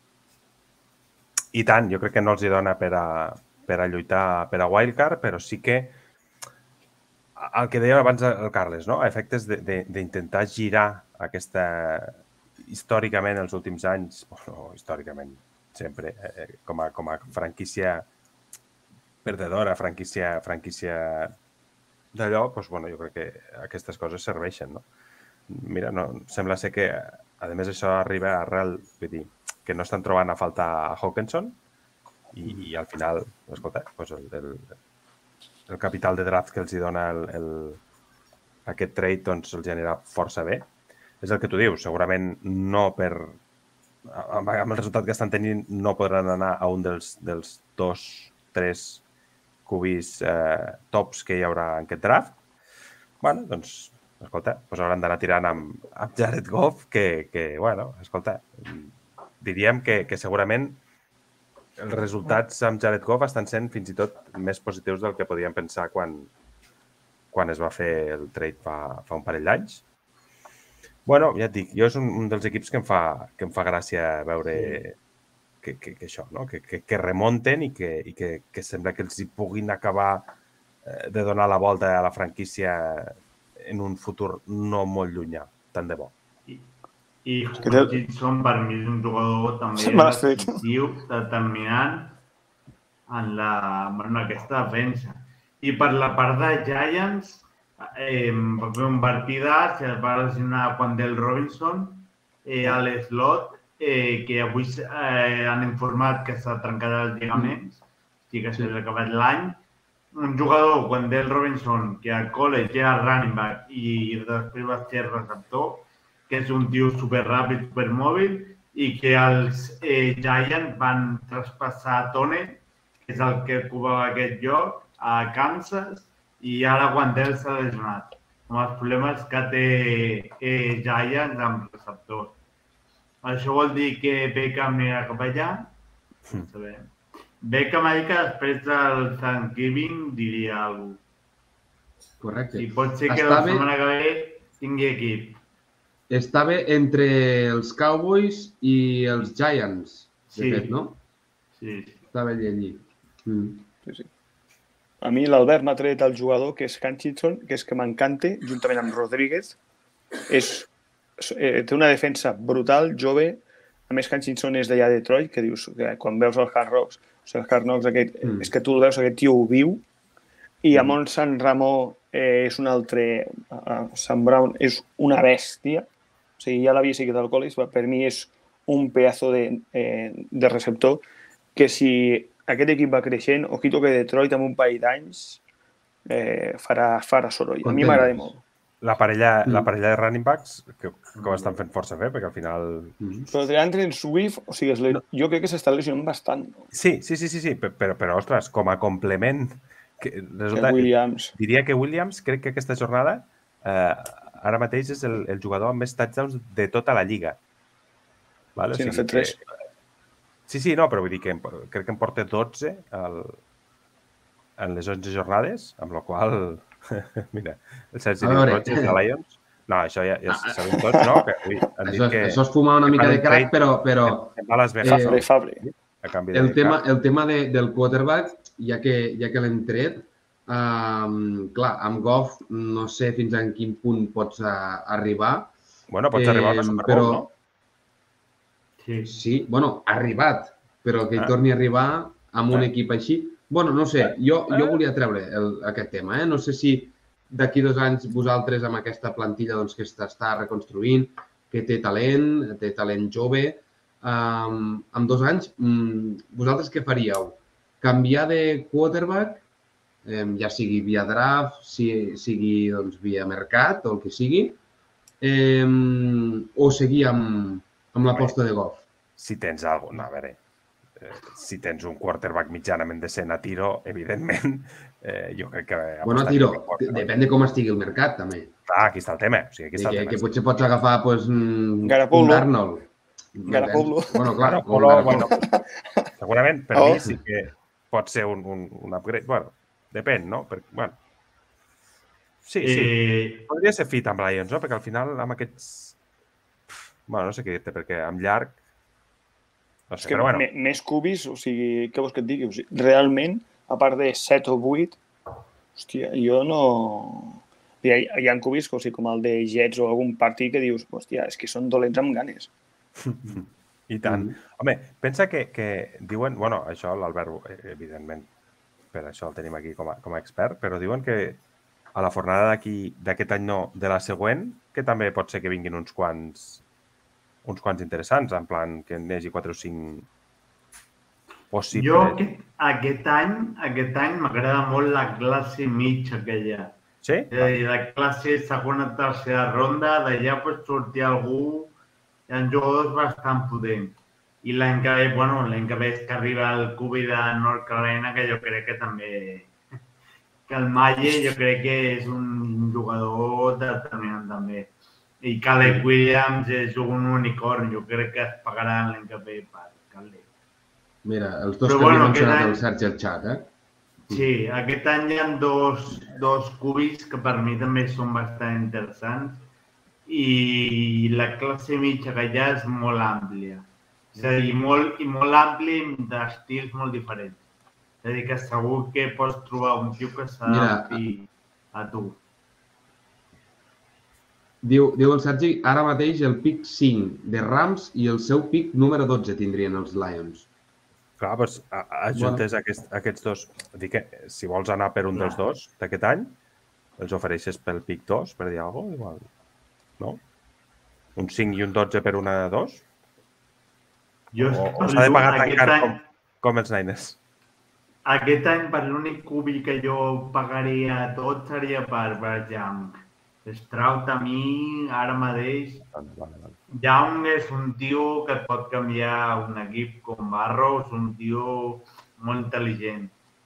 I tant, jo crec que no els hi dona per a lluitar per a wildcard, però sí que el que deia abans el Carles, no? A efectes d'intentar girar aquesta, històricament, els últims anys, o històricament, sempre, com a franquícia perdedora, franquícia d'allò, doncs, bueno, jo crec que aquestes coses serveixen, no? Mira, sembla ser que, a més, això arriba arrel, vull dir, que no estan trobant a faltar a Hawkinson i al final, escolta, el capital de draft que els hi dona aquest trade doncs els genera força bé. És el que tu dius, segurament no amb el resultat que estan tenint no podran anar a un dels 2-3 QBs tops que hi haurà en aquest draft. Bueno, doncs, escolta, hauran d'anar tirant amb Jared Goff que, bueno, escolta, diríem que segurament els resultats amb Jared Goff estan sent fins i tot més positius del que podíem pensar quan es va fer el trade fa un parell d'anys. Bueno, ja et dic, jo és un dels equips que em fa gràcia veure que això, no? Que remunten i que sembla que els hi puguin acabar de donar la volta a la franquícia en un futur no molt llunyà, tant de bo. I Hutchinson per mi és un jugador també decisiu, determinant en aquesta defensa. I per la part de Giants, va fer un partidat, es va lesionar Wandale Robinson, a l'slot, que avui han informat que s'ha trencat els lligaments, sí que s'ha acabat l'any. Un jugador, Wandale Robinson, que al college era running back i després va ser receptor, que és un tio superràpid, supermòbil, i que els Giants van traspassar Tone, que és el que ocupava aquest lloc, a Kansas, i ara Wandale s'ha lesionat, amb els problemes que té Giants amb receptors. Això vol dir que Beckham anirà cap allà? No sabem. Beckham ha dit que després del Thanksgiving diria alguna cosa. Correcte. I pot ser que la setmana que ve tingui equip. Estava entre els Cowboys i els Giants, de fet, no? Sí. Estava allí. Sí. A mi l'Albert m'ha tret el jugador, que és Hutchinson, que és que m'encanta, juntament amb Rodríguez. Té una defensa brutal, jove. A més, Hutchinson és d'allà de Detroit, que dius que quan veus el Hard Knocks, és que tu el veus, aquest tio ho viu. I Amon Sant Ramó és un altre... Sant Brown és una bèstia. O sigui, ja l'havia seguit al college, per mi és un pedazo de receptor que si aquest equip va creixent, ojito que Detroit amb un parell d'anys farà soroll. A mi m'agrada molt. La parella de running backs, que ho estan fent força bé, perquè al final... Però DeAndre Swift, o sigui, jo crec que s'està lesionant bastant. Sí, però ostres, com a complement... Williams. Diria que Williams, crec que aquesta jornada, ara mateix és el jugador amb més touchdowns de tota la lliga. Sí, n'ha fet 3. Sí, no, però vull dir que crec que em porta 12 en les 11 jornades, amb la qual... Mira, el Sergi Roig de Lions... No, això ja sabem tots, no? Això és fumar una mica de crack, però... Fabre. El tema del quarterback, ja que l'hem tret, clar, amb Goff no sé fins a quin punt pots arribar. Bueno, pots arribar a la Super Bowl, no? Sí, bueno, ha arribat, però que hi torni a arribar amb un equip així... Bueno, no sé, jo volia treure aquest tema, No sé si d'aquí 2 anys vosaltres amb aquesta plantilla que s'està reconstruint, que té talent jove, en 2 anys, vosaltres què faríeu? Canviar de quarterback, ja sigui via draft, sigui via mercat o el que sigui, o seguir amb l'aposta de Goff? Si tens alguna, a veure, si tens un quarterback mitjanament decent a tiro, evidentment, jo crec que... Bueno, a tiro, depèn de com estigui el mercat, també. Clar, aquí està el tema. Que potser pots agafar un Darnold. Garapolo. Bueno, clar, segurament, per mi sí que pot ser un upgrade. Bueno, depèn, no? Sí. Podria ser fit amb Lions, no? Perquè al final amb aquests... Bueno, no sé què dir-te, perquè amb llarg... No sé, però bueno. Més cubis, o sigui, què vols que et digui? O sigui, realment, a part de 7 o 8, hòstia, jo no... Hi ha cubis, o sigui, com el de Jets o algun partit que dius, hòstia, és que són dolents amb ganes. I tant. Home, pensa que diuen... Bueno, això l'Albert, evidentment, per això el tenim aquí com a expert, però diuen que a la fornada d'aquest any no, de la següent, que també pot ser que vinguin uns quants interessants, en plan que n'hi hagi 4 o 5 possibles. Jo aquest any m'agrada molt la classe mitja que hi ha. Sí? La classe segona, tercera ronda, d'allà pot sortir algú, hi ha jugadors bastant potents. I l'any que ve és que arriba el Cubi de North Carolina, que jo crec que també... Que el Malle jo crec que és un jugador determinant també. I Caleb Williams és un unicorn, jo crec que es pagaran l'any que ve per Caleb. Mira, els dos que havia mencionat el Sergi al xat, Sí, aquest any hi ha dos cubis que per mi també són bastant interessants i la classe mitja que hi ha és molt àmplia. És a dir, molt àmplia d'estils molt diferents. És a dir, que segur que pots trobar un tio que s'adapti a tu. Diu el Sergi, ara mateix el pick 5 de Rams i el seu pick número 12 tindrien els Lions. Clar, doncs ajuntes aquests dos. Dic que si vols anar per un dels dos d'aquest any, els ofereixes pel pick 2, per dir alguna cosa, igual. No? Un 5 i un 12 per una de 2? O s'ha de pagar tan car com els Niners? Aquest any, per l'únic cubi que jo pagaria tot seria per Young. Stroud a mi, ara mateix... Young és un tio que pot canviar un equip com Barrows, un tio molt intel·ligent.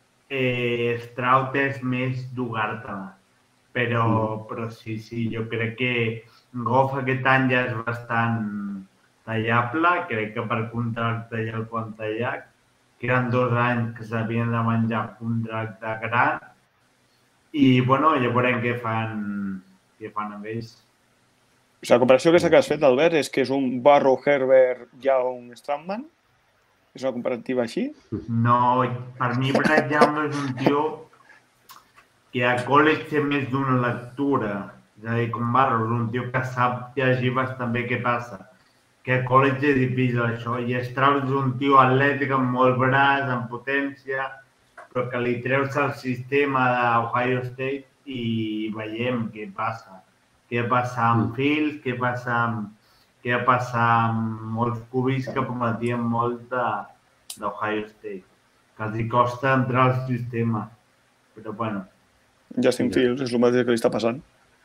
Stroud és més jugar-te-la. Però sí, jo crec que Goff aquest any ja és bastant tallable. Crec que per contracte ja el pot tallar. Que eren 2 anys que s'havien de menjar un contracte gran. I, bueno, ja veurem què fan amb ells. La comparació aquesta que has fet, Albert, és que és un Barrow, Herbert, Young, Stratman? És una comparativa així? No, per mi Brad Young és un tio que a college té més d'una lectura. És a dir, com Barrow, és un tio que sap llegir bastant bé què passa. Que a college és difícil això. I Stroud és un tio atlètic amb molt braç, amb potència, però que li treus el sistema d'Ohio State i veiem què passa. Què passa amb Fields, què passa amb molts cubis que prometien molt d'Ohio State. Que els costa entrar al sistema. Però, bueno. Justin Fields és el mateix que li està passant.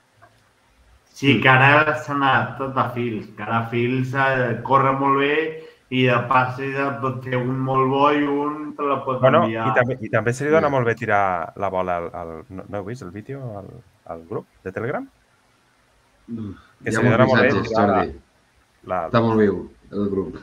Sí, que ara s'ha anat tot a Fields. Que ara Fields corre molt bé i de passes pot ser un molt bo i un te la pot enviar. I també se li dona molt bé tirar la bola no heu vist el vídeo al grup de Telegram? Hi ha molts missatges, Jordi. Està molt viu, el grup.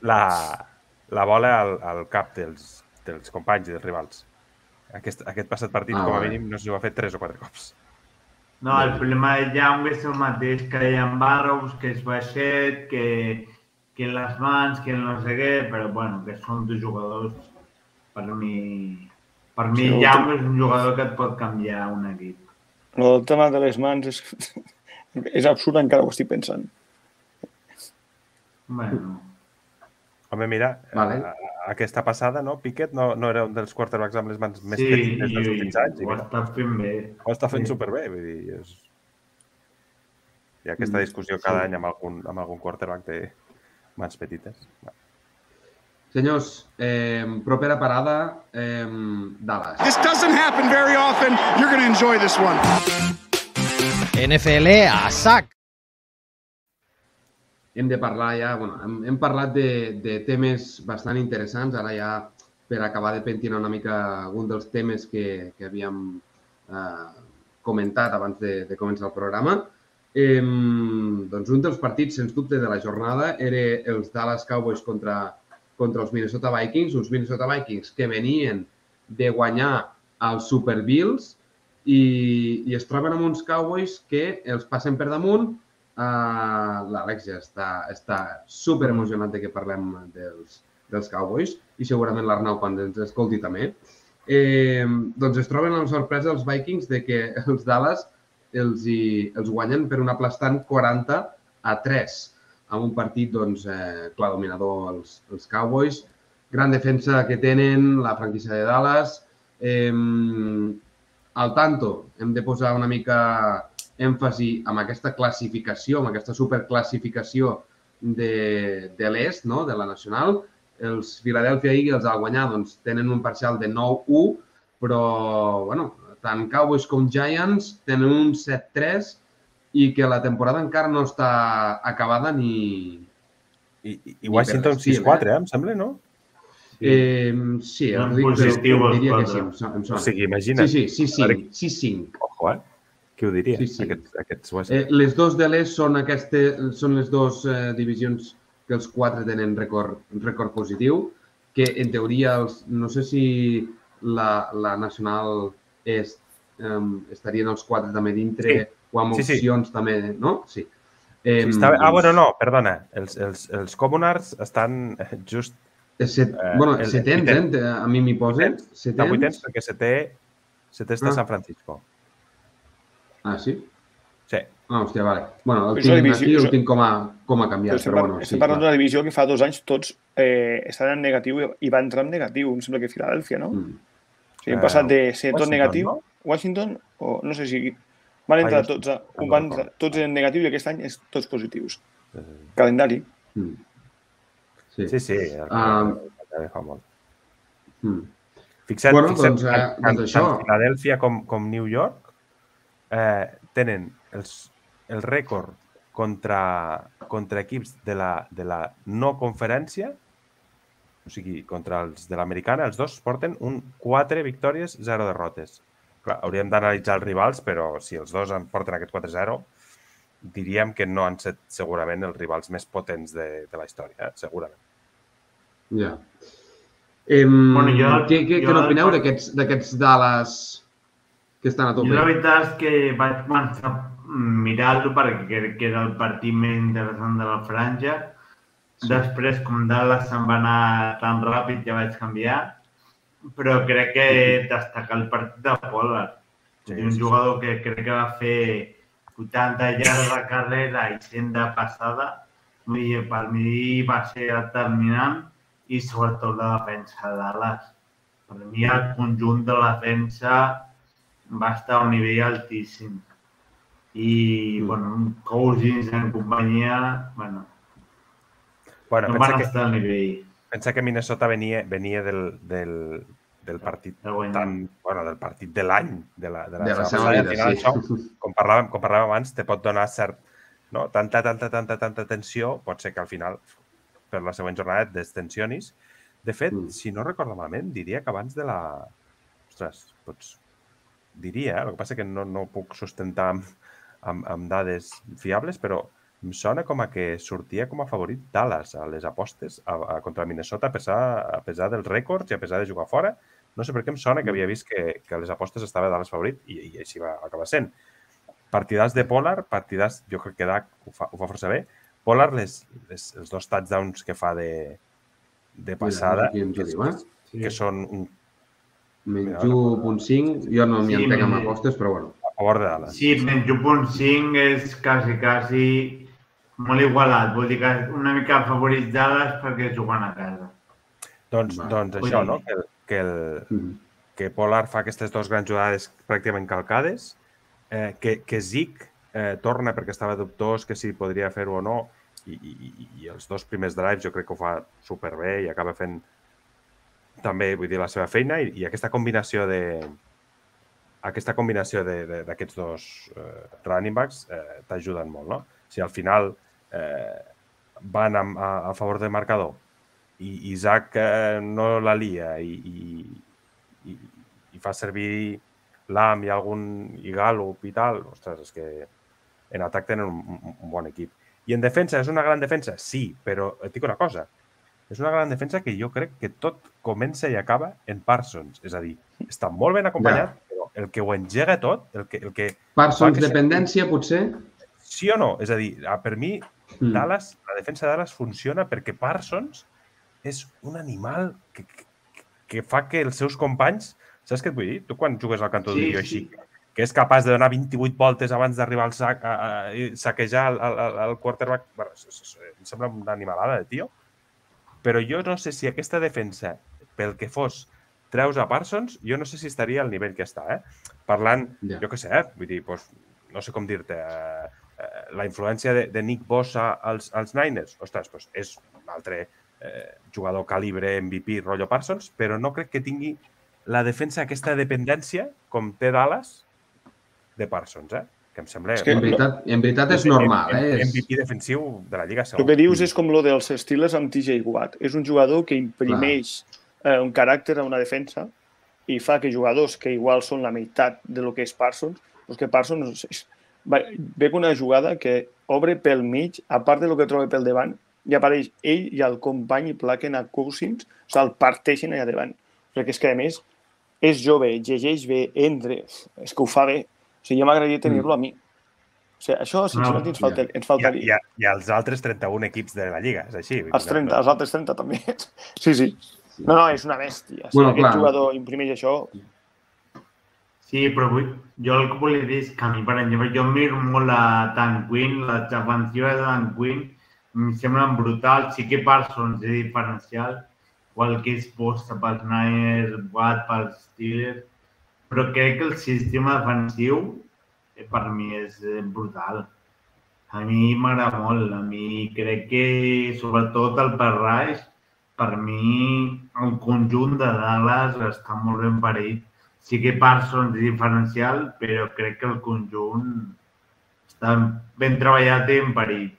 La bola al cap dels companys i dels rivals. Aquest passat partit, com a mínim, no sé si ho ha fet 3 o 4 cops. No, el problema de Young és el mateix que hi ha en Barrows, que és baixet, que les mans, que no sé què, però, bueno, que són 2 jugadors. Per mi, Young és un jugador que et pot canviar un equip. El tema de les mans és absurd, encara ho estic pensant. Bueno. Home, mira, aquesta passada, no? Pickett no era un dels quarterbacks amb les mans més petites dels últims anys. Sí, ho està fent bé. Ho està fent superbé, vull dir, hi ha aquesta discussió cada any amb algun quarterback de mans petites. Senyors, propera parada, Dallas. This doesn't happen very often. You're going to enjoy this one. NFL a sac. Hem de parlar ja, hem parlat de temes bastant interessants, ara ja per acabar de pentinar una mica algun dels temes que havíem comentat abans de començar el programa. Doncs un dels partits, sens dubte, de la jornada era els Dallas Cowboys contra els Minnesota Vikings, uns Minnesota Vikings que venien de guanyar als Super Bills i es troben amb uns Cowboys que els passen per damunt. L'Àlex ja està super emocionat de que parlem dels Cowboys i segurament l'Arnau quan ens escolti també. Doncs es troben amb la sorpresa els Vikings de que els Dallas els guanyen per un aplastant 40-3 amb un partit, doncs, clar, dominador els Cowboys. Gran defensa que tenen, la franquícia de Dallas. Al tanto, hem de posar una mica èmfasi amb aquesta classificació, amb aquesta superclassificació de l'est, de la nacional. Els Philadelphia Eagles al guanyar tenen un parcial de 9-1, però tant Cowboys com Giants tenen un 7-3 i que la temporada encara no està acabada ni... I Washington 6-4, em sembla, no? Sí, diria que sí, em sona. O sigui, imagina't. Sí, 6-5. Ojo, qui ho diria? Les dos de l'est són les dues divisions que els 4 tenen rècord positiu, que en teoria, no sé si la nacional est estarien els 4 també dintre o amb opcions també, no? Sí. No, perdona. Els Commoners estan just... Setens, a mi m'hi posen. Estan 800 perquè setè està a San Francisco. Ah, sí? Sí. Hòstia, vale. Bueno, És una aquí divisió- el tinc com a canviat, però bueno, sí. Estem parlant d'una divisió que fa 2 anys tots estaven en negatiu i va entrar en negatiu. Em sembla que Filadèlfia, no? O sigui, hem passat de ser tot Washington, negatiu. no? Washington, o no sé si... Van entrar jo tots, no van recordo. tots en negatiu i aquest any és tots positius. Calendari. Sí. Sí, el fa molt. Bueno, doncs això. Tant Filadèlfia com New York tenen el rècord contra equips de la no conferència, o sigui, contra els de l'americana, els dos porten 4 victòries, 0 derrotes. Clar, hauríem d'analitzar els rivals, però si els dos porten aquest 4-0, diríem que no han set segurament els rivals més potents de la història, segurament. Ja. Què n'opineu d'aquests Dallas que estan a tope? Jo la veritat és que vaig començar a mirar-lo perquè crec que era el partit més interessant de la franja. Després, com Dallas se'n va anar tan ràpid, ja vaig canviar. Però crec que destacar el partit de Pollard. Un jugador que crec que va fer 80 yards de carrera i 100 de passada. Per mi va ser determinant i sobretot la defensa de Dallas. Per mi el conjunt de la defensa va estar a un nivell altíssim. I, Cousins en companyia, no van estar al nivell. Pensa que Minnesota venia del partit del partit de l'any, de la seva vida, sí. Com parlàvem abans, te pot donar cert, no? Tanta tensió, pot ser que al final, per la següent jornada, et destensionis. De fet, si no recordo malament, diria que abans de la... Ostres, diria, el que passa que no puc sustentar amb dades fiables, però em sona com a que sortia com a favorit Dallas a les apostes contra Minnesota a pesar dels rècords i a pesar de jugar fora. No sé per què em sona que havia vist que a les apostes estava Dallas favorit i així va acabar sent. Partidars de Pollard, jo crec que Dak ho fa força bé. Pollard, els 2 touchdowns que fa de passada, que són un... Menys 1.5, jo no m'hi entenc amb apostes, però bueno. A favor de Dallas. Sí, menys 1.5 és quasi molt igualat. Vull dir que una mica favorits Dallas perquè juguen a casa. Doncs això, no? Que Pollard fa aquestes 2 grans jugades pràcticament calcades, que Zeke torna perquè estava dubtós que si podria fer-ho o no, i els 2 primers drives jo crec que ho fa superbé i acaba fent també, vull dir, la seva feina i aquesta combinació d'aquests 2 running backs t'ajuden molt, no? Si al final van a favor del marcador i Isaac no la lia i fa servir Lamb i algun Gallup i tal, ostres, és que en atac tenen un bon equip. I en defensa, és una gran defensa? Sí, però et dic una cosa, és una gran defensa que jo crec que tot comença i acaba en Parsons. És a dir, està molt ben acompanyat, però el que ho engega tot, el que... Parsons dependència, potser? Sí o no? És a dir, per mi, la defensa de Dallas funciona perquè Parsons és un animal que fa que els seus companys... Saps què et vull dir? Tu quan jugues al cantó d'un tio així, que és capaç de donar 28 voltes abans d'arribar al sac i saquejar el quarterback, em sembla una animalada de tio. Però jo no sé si aquesta defensa, pel que fos, treus a Parsons, jo no sé si estaria al nivell que està. Parlant, jo què sé, vull dir, no sé com dir-te, la influència de Nick Bosa als Niners, ostres, és un altre jugador calibre MVP, rotllo Parsons, però no crec que tingui la defensa, aquesta dependència, com té Dallas, de Parsons, que em sembla... En veritat és normal. MVP defensiu de la Lliga. El que dius és com lo dels Steelers amb TJ Watt. És un jugador que imprimeix un caràcter a una defensa i fa que jugadors que igual són la meitat de lo que és Parsons, doncs que Parsons ve una jugada que obre pel mig, a part de lo que troba pel davant, i apareix ell i el company i plaquen a Cousins, o sigui, el parteixen allà davant. Perquè és que, a més, és jove, llegeix bé, entra, és que ho fa bé. O sigui, ja m'agradaria tenir-lo a mi. O sigui, això, sincerament, ens faltaria. I els altres 31 equips de la Lliga, és així. Els altres 30 també. Sí. No, és una bèstia. Si aquest jugador imprimeix això... Sí, però jo el que volia dir és que a mi, per exemple, jo miro molt a Dan Quinn, les defensives de Dan Quinn, em semblen brutals. Sí que Parsons és diferencial, igual que és Bosa pels Niners, Watt pels Steelers, però crec que el sistema defensiu per mi és brutal. A mi m'agrada molt. A mi crec que, sobretot el pass rush, per mi el conjunt de Dallas està molt ben parit. Sí que Parsons és diferencial, però crec que el conjunt està ben treballat i ben parit.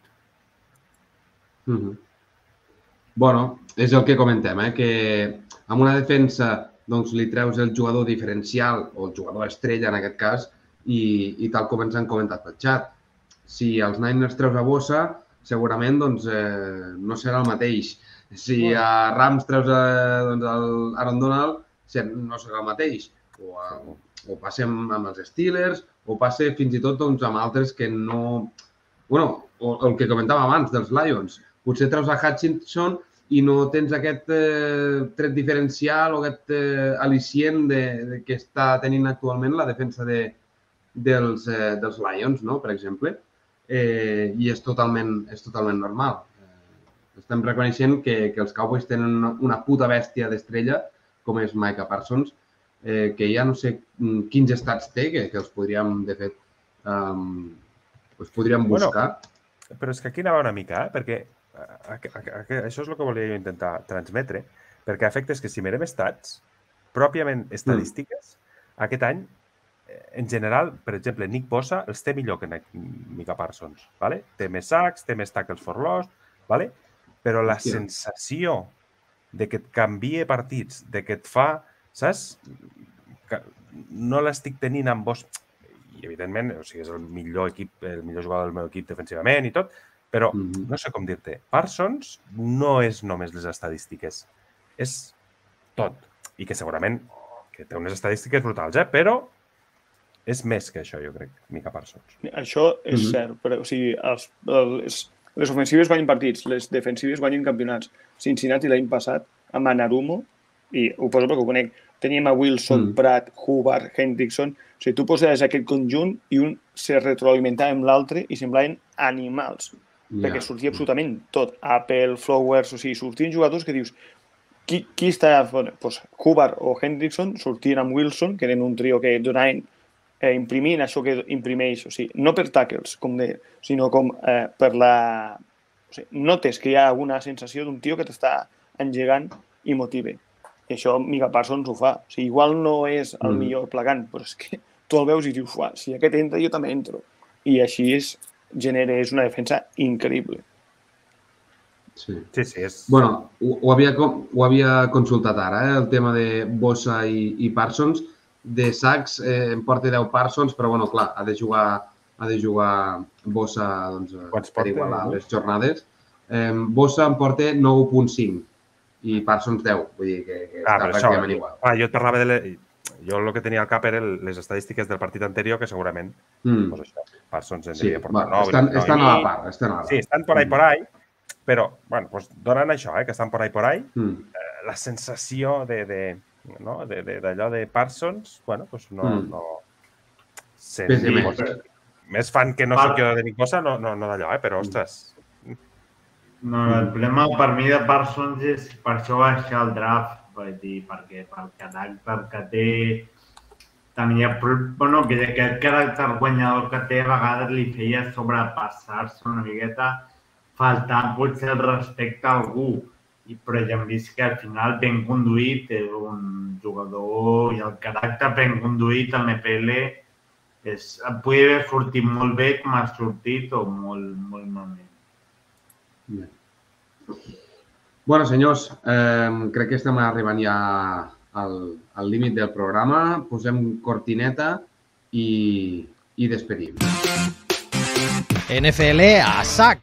Bueno, és el que comentem, que amb una defensa doncs, li treus el jugador diferencial o el jugador estrella en aquest cas i tal com ens han comentat pel xat. Si els Niners treus a Bosa, segurament doncs, no serà el mateix. Si a Rams treus doncs, Aaron Donald, no serà el mateix. O passem amb els Steelers, o passe fins i tot doncs, amb altres que no... Bueno, el que comentàvem abans dels Lions. Potser treus a Hutchinson i no tens aquest tret diferencial o aquest al·licient que està tenint actualment la defensa dels Lions, no? Per exemple. I és totalment normal. Estem reconeixent que els Cowboys tenen una puta bèstia d'estrella, com és Micah Parsons, que ja no sé quins estats té, que els podríem, de fet, podríem buscar. Bueno, però és que aquí anava una mica, perquè això és el que volia jo intentar transmetre, perquè a efectes que si mirem estats, pròpiament estadístiques, aquest any, en general, per exemple, Nick Bosa els té millor que Micah Parsons, ¿vale? Té més sacks, té més tackles for loss, ¿vale? Però la sensació de que et canvia partits, de que et fa, saps? No l'estic tenint amb Bosa. I, evidentment, o sigui, és el millor jugador del meu equip defensivament i tot, però no sé com dir-te. Parsons no és només les estadístiques, és tot. I que segurament que té unes estadístiques brutals, però és més que això, jo crec, Micah Parsons. Això és cert, però o sigui, les ofensives guanyen partits, les defensives guanyen campionats. Cincinnati l'any passat, amb Anarumo, i ho poso perquè ho conec, teníem a Wilson, Pratt, Hubbard, Hendrickson. O sigui, tu poses aquest conjunt i un se retroalimentava amb l'altre i semblaven animals, perquè sortia absolutament tot. Apple, Flowers, o sigui, sortien jugadors que dius, qui està... Doncs Hubbard o Hendrickson sortien amb Wilson, que eren un trio que donaven imprimint això que imprimeix, o sigui, no per tackles, com deia, sinó com per la... O sigui, notes que hi ha alguna sensació d'un tio que t'està engegant i motive. I això Micah Parsons ho fa. O sigui, igual no és el millor plegant, però és que tu el veus i dius, si aquest entra, jo també entro. I així és una defensa increïble. Sí. És... Bueno, ho havia consultat ara, el tema de Bosa i Parsons. De sacks em porta 10 Parsons, però, bueno, clar, ha de jugar Bosa per igualar les jornades. Bosa em porta 9.5 i Parsons 10, vull dir que està pràcticament igual. Jo parlava jo el que tenia al cap eren les estadístiques del partit anterior, que segurament Parsons en devia portar 9. Estan a la part. Sí, estan por ahí, però, bueno, donant això, que estan por ahí, la sensació d'allò de Parsons, bueno, doncs no... Més fan que no soc jo de Nick Bosa, no d'allò, però, ostres... No, el problema per mi de Parsons és per això baixar el draft, perquè pel caràcter que té, també que aquest caràcter guanyador que té a vegades li feia sobrepassar-se una miqueta, faltant potser el respecte a algú. Però ja hem vist que al final ben conduït és un jugador i el caràcter ben conduït al NFL podria haver sortit molt bé com ha sortit o molt malament. Bueno, senyors, crec que estem arribant ja al límit del programa. Posem cortineta i despedim. NFL a sac!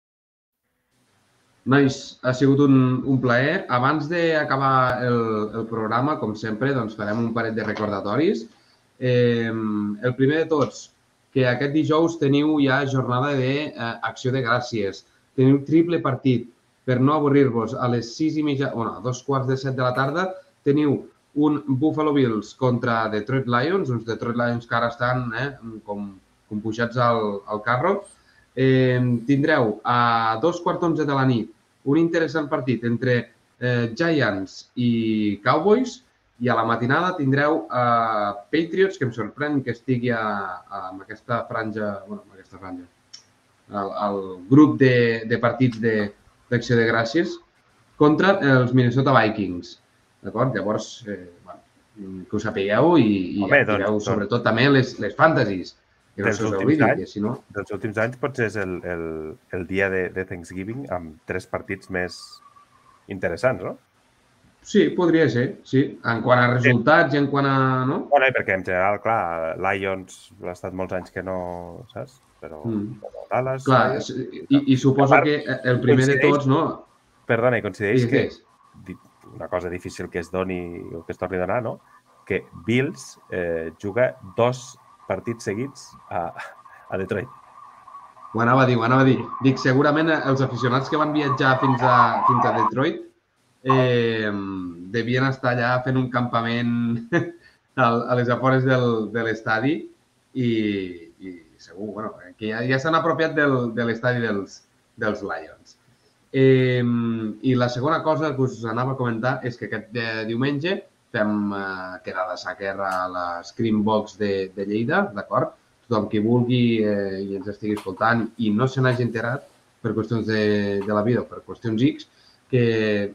Nois, ha sigut un plaer. Abans d'acabar el programa, com sempre, doncs farem un parell de recordatoris. El primer de tots, que aquest dijous teniu ja jornada d'Acció de Gràcies. Teniu triple partit. Per no avorrir-vos, a les 6:30, a 2:15 de la tarda, teniu un Buffalo Bills contra Detroit Lions, uns Detroit Lions que ara estan com pujats al carro. Tindreu a 2:15 de la nit un interessant partit entre Giants i Cowboys i a la matinada tindreu Patriots, que em sorprèn que estigui amb aquesta franja, el grup de partits d'Acció de Gràcies contra els Minnesota Vikings. D'acord? Llavors, que ho sapigueu i activeu sobretot també les fantasies. Dels últims anys potser és el dia de Thanksgiving amb 3 partits més interessants, no? Sí, podria ser, sí. En quant a resultats i en quant a... no? Bueno, perquè en general, clar, Lions ha estat molts anys que no, saps? Però Dallas... Clar, i suposo que el primer de tots, no? Perdona, i coincideix que una cosa difícil que es doni o que es torni a donar, no? Que Bills juga 2 partits seguits a Detroit. Ho anava a dir. Dic, segurament els aficionats que van viatjar fins a Detroit devien estar allà fent un campament a les afores de l'estadi i segur, que ja s'han apropiat de l'estadi dels Lions. I la segona cosa que us anava a comentar és que aquest diumenge fem quedada sàquer a la Screambox de Lleida, d'acord? Tothom qui vulgui i ens estigui escoltant i no se n'hagi enterat per qüestions de la vida o per qüestions X, que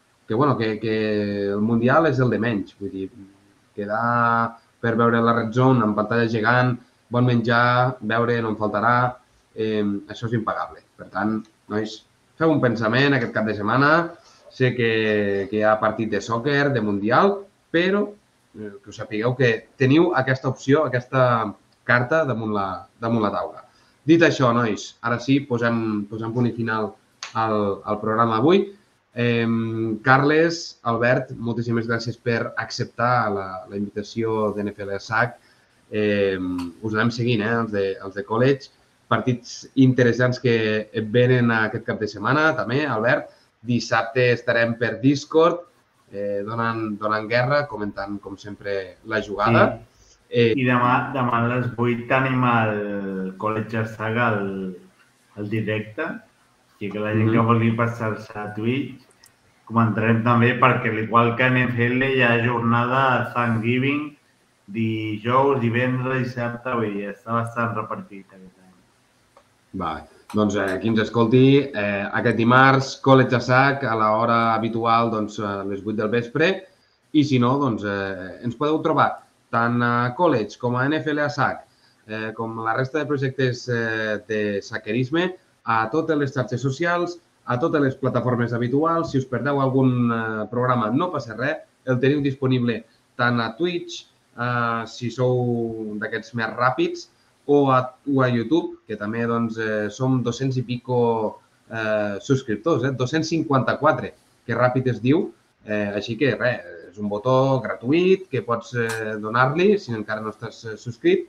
el Mundial és el de menys. Vull dir, quedar per veure la Red Zone en pantalla gegant, bon menjar, beure no en faltarà, això és impagable. Per tant, nois, feu un pensament aquest cap de setmana. Sé que hi ha partit de sòquer, de Mundial, però que us sapigueu que teniu aquesta opció, aquesta carta damunt la taula. Dit això, nois, ara sí, posem punt i final al programa d'avui. Carles, Albert, moltíssimes gràcies per acceptar la invitació d'NFL SAC. Us anem seguint, els de college. Partits interessants que venen aquest cap de setmana, també, Albert. Dissabte estarem per Discord, donant guerra, comentant, com sempre, la jugada. I demà a les 8 tenim el College SAC al directe. Així que la gent que vulgui passar-se a Twitch, comentarem també perquè, igual que a NFL, hi ha jornada a Thanksgiving, dijous, divendres, dissabte, està bastant repartit aquest any. Va, doncs qui ens escolti, aquest dimarts, College SAC, a l'hora habitual, a les 8 del vespre, i si no, ens podeu trobar tant a College com a NFL SAC, com la resta de projectes de sacquerisme, a totes les xarxes socials, a totes les plataformes habituals. Si us perdeu algun programa, no passa res, el teniu disponible tant a Twitch, si sou d'aquests més ràpids, o a YouTube, que també som 200 i pico subscriptors, 254, que ràpid es diu. Així que res, és un botó gratuït que pots donar-li si encara no estàs subscrit.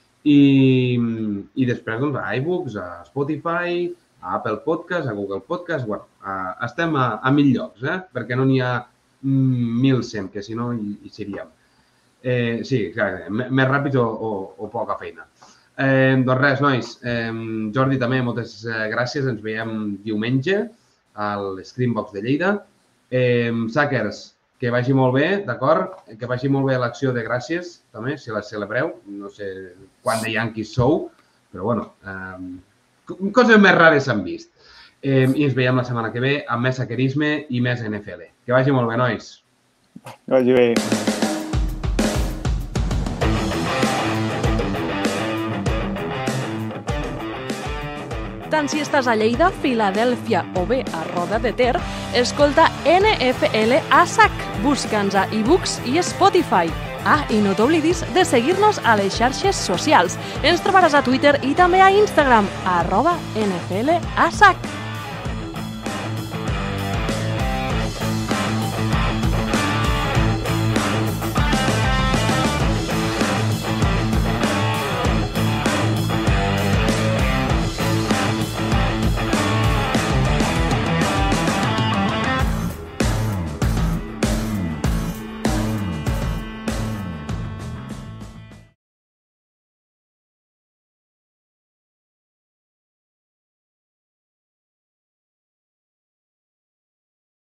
I després a iBooks, a Spotify, a Apple Podcast, a Google Podcast. Estem a 1.000 llocs, perquè no n'hi ha 1.100, que si no hi seríem. Sí, més ràpids o poca feina. Doncs res, nois. Jordi, també, moltes gràcies. Ens veiem diumenge a l'Screambox de Lleida. Sackers, que vagi molt bé, d'acord? Que vagi molt bé l'acció de gràcies, també, si la celebreu. No sé quant de Yankees sou, però, bueno, coses més rares s'han vist. I ens veiem la setmana que ve amb més sacquerisme i més NFL. Que vagi molt bé, nois. Que vagi bé. Tant si estàs a Lleida, Filadèlfia o bé a Roda de Ter, escolta NFL a SAC. Busca'ns a iBooks i Spotify. I no t'oblidis de seguir-nos a les xarxes socials. Ens trobaràs a Twitter i també a Instagram, @NFL a SAC.